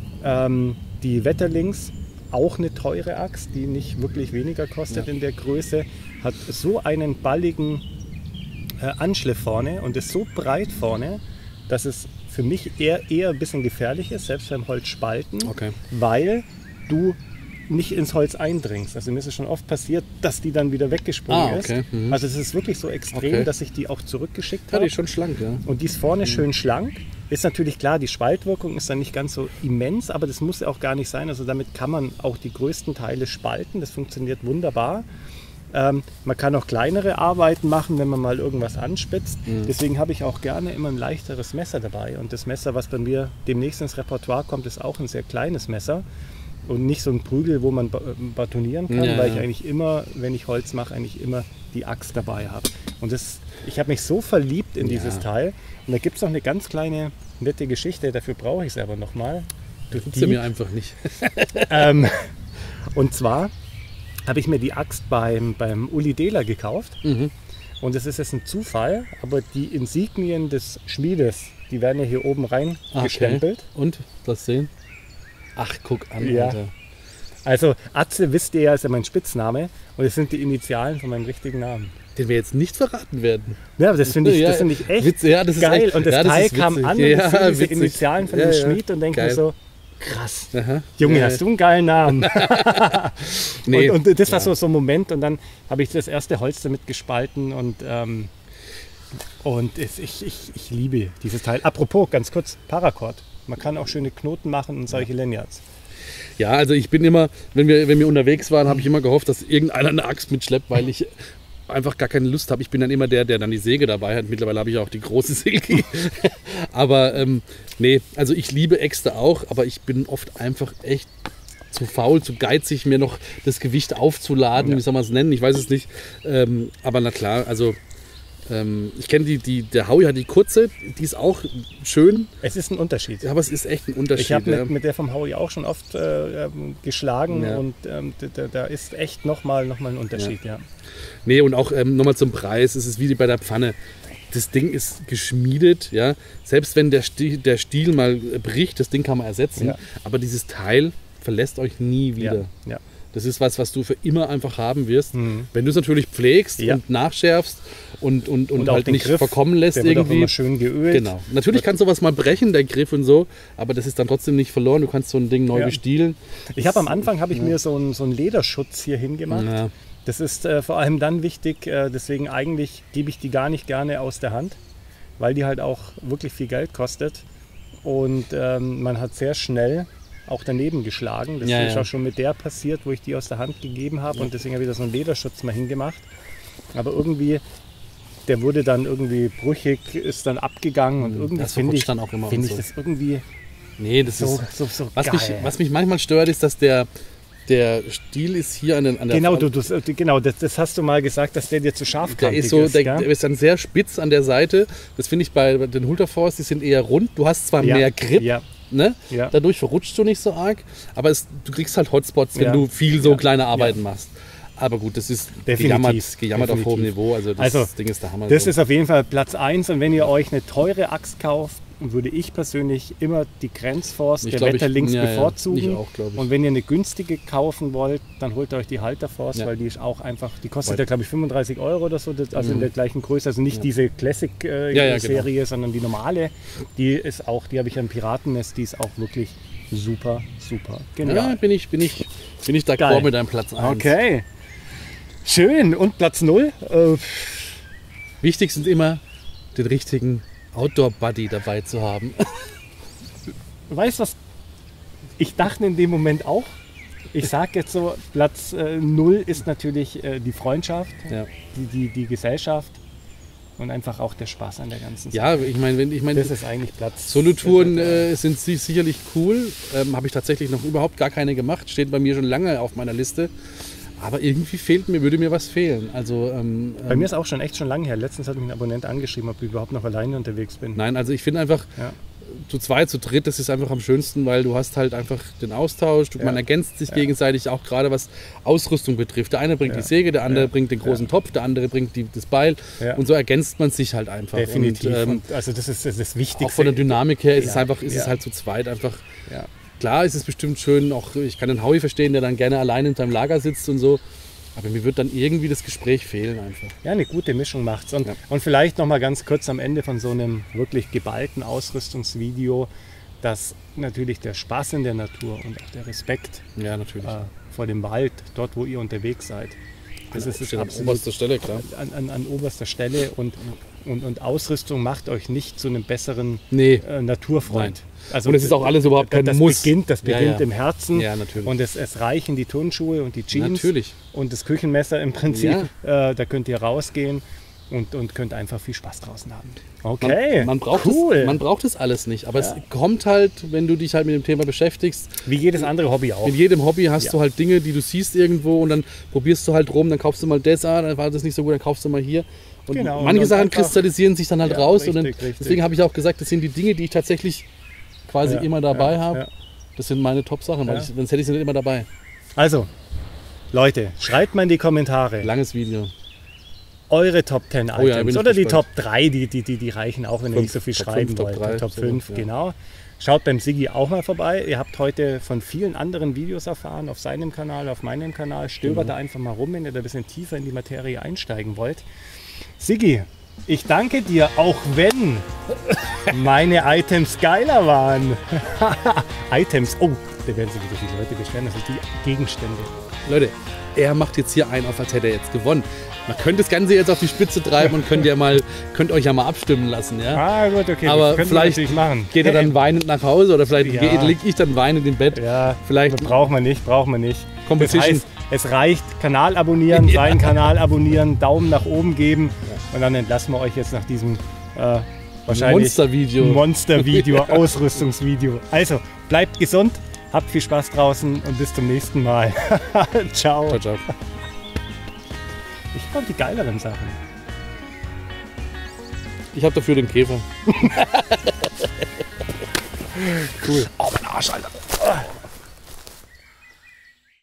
Die Wetterlings, auch eine teure Axt, die nicht wirklich weniger kostet in der Größe, hat so einen balligen Anschliff vorne und ist so breit vorne, dass es für mich eher ein bisschen gefährlich ist, selbst beim Holzspalten, weil du nicht ins Holz eindringst. Also mir ist es schon oft passiert, dass die dann wieder weggesprungen ist. Also es ist wirklich so extrem, dass ich die auch zurückgeschickt habe. Ja, die ist schon schlank, ja. Und die ist vorne schön schlank. Ist natürlich klar, die Spaltwirkung ist dann nicht ganz so immens, aber das muss auch gar nicht sein. Also damit kann man auch die größten Teile spalten. Das funktioniert wunderbar. Man kann auch kleinere Arbeiten machen, wenn man mal irgendwas anspitzt. Deswegen habe ich auch gerne immer ein leichteres Messer dabei. Und das Messer, was bei mir demnächst ins Repertoire kommt, ist auch ein sehr kleines Messer. Und nicht so ein Prügel, wo man batonieren kann, weil ich eigentlich immer, wenn ich Holz mache, eigentlich immer die Axt dabei habe. Und ich habe mich so verliebt in dieses Teil. Und da gibt es noch eine ganz kleine, nette Geschichte, dafür brauche ich es aber nochmal. Du gibst sie mir einfach nicht. Und zwar habe ich mir die Axt beim Uli Dehler gekauft. Und es ist jetzt ein Zufall, aber die Insignien des Schmiedes, die werden ja hier oben rein gestempelt. Und, was sehen? Ach, guck an, ja. Alter. Also Atze, wisst ihr ja, ist ja mein Spitzname. Und es sind die Initialen von meinem richtigen Namen. den wir jetzt nicht verraten werden. Ja, das finde ich, find ich echt das ist geil. Echt, und das Teil kam an und ich sehe diese Initialen von dem Schmied und denke mir so, krass, Junge, hast du einen geilen Namen. Nee. und das war so ein Moment und dann habe ich das erste Holz damit gespalten und ich liebe dieses Teil. Apropos, ganz kurz, Paracord. Man kann auch schöne Knoten machen und solche Lanyards. Ja, also ich bin immer, wenn wir unterwegs waren, habe ich immer gehofft, dass irgendeiner eine Axt mitschleppt, weil ich einfach gar keine Lust habe. Ich bin dann immer der dann die Säge dabei hat. Mittlerweile habe ich auch die große Säge. Aber nee, also ich liebe Äxte auch, aber ich bin oft einfach echt zu faul, zu geizig, mir noch das Gewicht aufzuladen, wie soll man es nennen, ich weiß es nicht. Aber na klar, also ich kenne der Howie hat die kurze, die ist auch schön. Es ist ein Unterschied. Aber es ist echt ein Unterschied. Ich habe mit der vom Howie auch schon oft geschlagen und da ist echt nochmal ein Unterschied, ja. Nee, und auch nochmal zum Preis, es ist wie bei der Pfanne. Das Ding ist geschmiedet, ja. Selbst wenn der Stiel mal bricht, das Ding kann man ersetzen. Ja. Aber dieses Teil verlässt euch nie wieder. Ja. Das ist was du für immer einfach haben wirst. Wenn du es natürlich pflegst und nachschärfst und halt nicht Griff, verkommen lässt der irgendwie. Wird auch immer schön geölt. Genau. Natürlich kann sowas mal brechen, der Griff und so, aber das ist dann trotzdem nicht verloren. Du kannst so ein Ding neu bestielen. Ich habe am Anfang mir so einen Lederschutz hier hingemacht. Ja. Das ist vor allem dann wichtig, deswegen eigentlich gebe ich die gar nicht gerne aus der Hand, weil die halt auch wirklich viel Geld kostet. Und man hat sehr schnell auch daneben geschlagen. Das ist auch schon mit der passiert, wo ich die aus der Hand gegeben habe. Und deswegen habe ich da so einen Lederschutz mal hingemacht. Aber irgendwie, der wurde dann irgendwie brüchig, ist dann abgegangen. Und irgendwie finde ich das irgendwie so geil. Was mich manchmal stört, ist, dass der Stiel ist hier an der Genau, das hast du mal gesagt, dass der dir zu scharfkantig ist. Der ist dann sehr spitz an der Seite. Das finde ich bei den Hulterforce, die sind eher rund. Du hast zwar mehr Grip, ne? Dadurch verrutschst du nicht so arg, aber du kriegst halt Hotspots, wenn du viel so kleine Arbeiten machst. Aber gut, das ist gejammert auf hohem Niveau. Also das Ding ist der Hammer. Das ist auf jeden Fall Platz 1. Und wenn ihr euch eine teure Axt kauft, würde ich persönlich immer die Grenzforce der Wetterlinks bevorzugen. Ich auch, und wenn ihr eine günstige kaufen wollt, dann holt ihr euch die Halterforce, weil die ist auch einfach, die kostet ja glaube ich 35 € oder so, also in der gleichen Größe. Also nicht diese Classic-Serie, sondern die normale. Die ist auch, die habe ich am Piratennest, die ist auch wirklich super, super genial. Ja, bin ich d'accord mit deinem Platz 1. Okay. Schön. Und Platz 0? Wichtig sind immer den richtigen Outdoor-Buddy dabei zu haben. Weißt du was? Ich dachte in dem Moment auch. Ich sage jetzt so, Platz 0 ist natürlich die Freundschaft, die Gesellschaft und einfach auch der Spaß an der ganzen Sache. Ja, ich meine, das ist eigentlich Platz. Solotouren sind sicherlich cool. Habe ich tatsächlich noch überhaupt gar keine gemacht. Steht bei mir schon lange auf meiner Liste. Aber irgendwie würde mir was fehlen. Also, bei mir ist auch schon lange her. Letztens hat mich ein Abonnent angeschrieben, ob ich überhaupt noch alleine unterwegs bin. Nein, also ich finde einfach, zu zweit, zu dritt, das ist einfach am schönsten, weil du hast halt einfach den Austausch, man ergänzt sich gegenseitig, auch gerade was Ausrüstung betrifft. Der eine bringt die Säge, der andere bringt den großen Topf, der andere bringt das Beil und so ergänzt man sich halt einfach. Definitiv. Und also das ist das Wichtigste. Auch von der Dynamik her ist es halt zu zweit einfach... Ja. Klar ist es bestimmt schön, auch ich kann den Howie verstehen, der dann gerne alleine in seinem Lager sitzt und so. Aber mir wird dann irgendwie das Gespräch fehlen einfach. Ja, eine gute Mischung macht's. Und vielleicht noch mal ganz kurz am Ende von so einem wirklich geballten Ausrüstungsvideo, dass natürlich der Spaß in der Natur und auch der Respekt vor dem Wald, dort wo ihr unterwegs seid, das ist an oberster Stelle, klar. An oberster Stelle und Ausrüstung macht euch nicht zu einem besseren Naturfreund. Nein. Also und es ist auch alles überhaupt kein Muss. Das beginnt im Herzen. Ja, natürlich. Und es reichen die Turnschuhe und die Jeans. Natürlich. Und das Küchenmesser im Prinzip. Da könnt ihr rausgehen und könnt einfach viel Spaß draußen haben. Okay, man braucht das alles nicht. Aber es kommt halt, wenn du dich halt mit dem Thema beschäftigst. Wie jedes andere Hobby auch. Mit jedem Hobby hast du halt Dinge, die du siehst irgendwo und dann probierst du halt rum, dann kaufst du mal das, dann war das nicht so gut, dann kaufst du mal hier. Und manche Sachen kristallisieren sich dann halt raus. Richtig, und deswegen habe ich auch gesagt, das sind die Dinge, die ich tatsächlich quasi immer dabei habe. Ja. Das sind meine Top-Sachen, weil sonst hätte ich sie nicht immer dabei. Also, Leute, schreibt mal in die Kommentare. Langes Video. Eure Top 10 Items oder die Top 3, die reichen auch, wenn ihr nicht so viel schreiben wollt. Top 5, genau. Schaut beim Siggi auch mal vorbei. Ihr habt heute von vielen anderen Videos erfahren, auf seinem Kanal, auf meinem Kanal. Stöbert da einfach mal rum, wenn ihr da ein bisschen tiefer in die Materie einsteigen wollt. Siggi, ich danke dir, auch wenn meine Items geiler waren. Items, oh, da werden sich wieder viele Leute beschweren, das sind die Gegenstände. Leute, er macht jetzt hier einen auf, als hätte er jetzt gewonnen. Man könnte das Ganze jetzt auf die Spitze treiben und könnt euch ja mal abstimmen lassen. Ja? Ah gut, okay, aber das vielleicht natürlich machen. geht er dann weinend nach Hause oder vielleicht liege ich dann weinend im Bett. Ja, vielleicht braucht man nicht. Competition. Das heißt, es reicht, Kanal abonnieren, seinen Kanal abonnieren, Daumen nach oben geben und dann entlassen wir euch jetzt nach diesem wahrscheinlich Monstervideo, Ausrüstungsvideo. Also, bleibt gesund, habt viel Spaß draußen und bis zum nächsten Mal. Ciao. Ciao, ciao. Ich brauche die geileren Sachen. Ich habe dafür den Käfer. Cool. Oh, mein Arsch, Alter.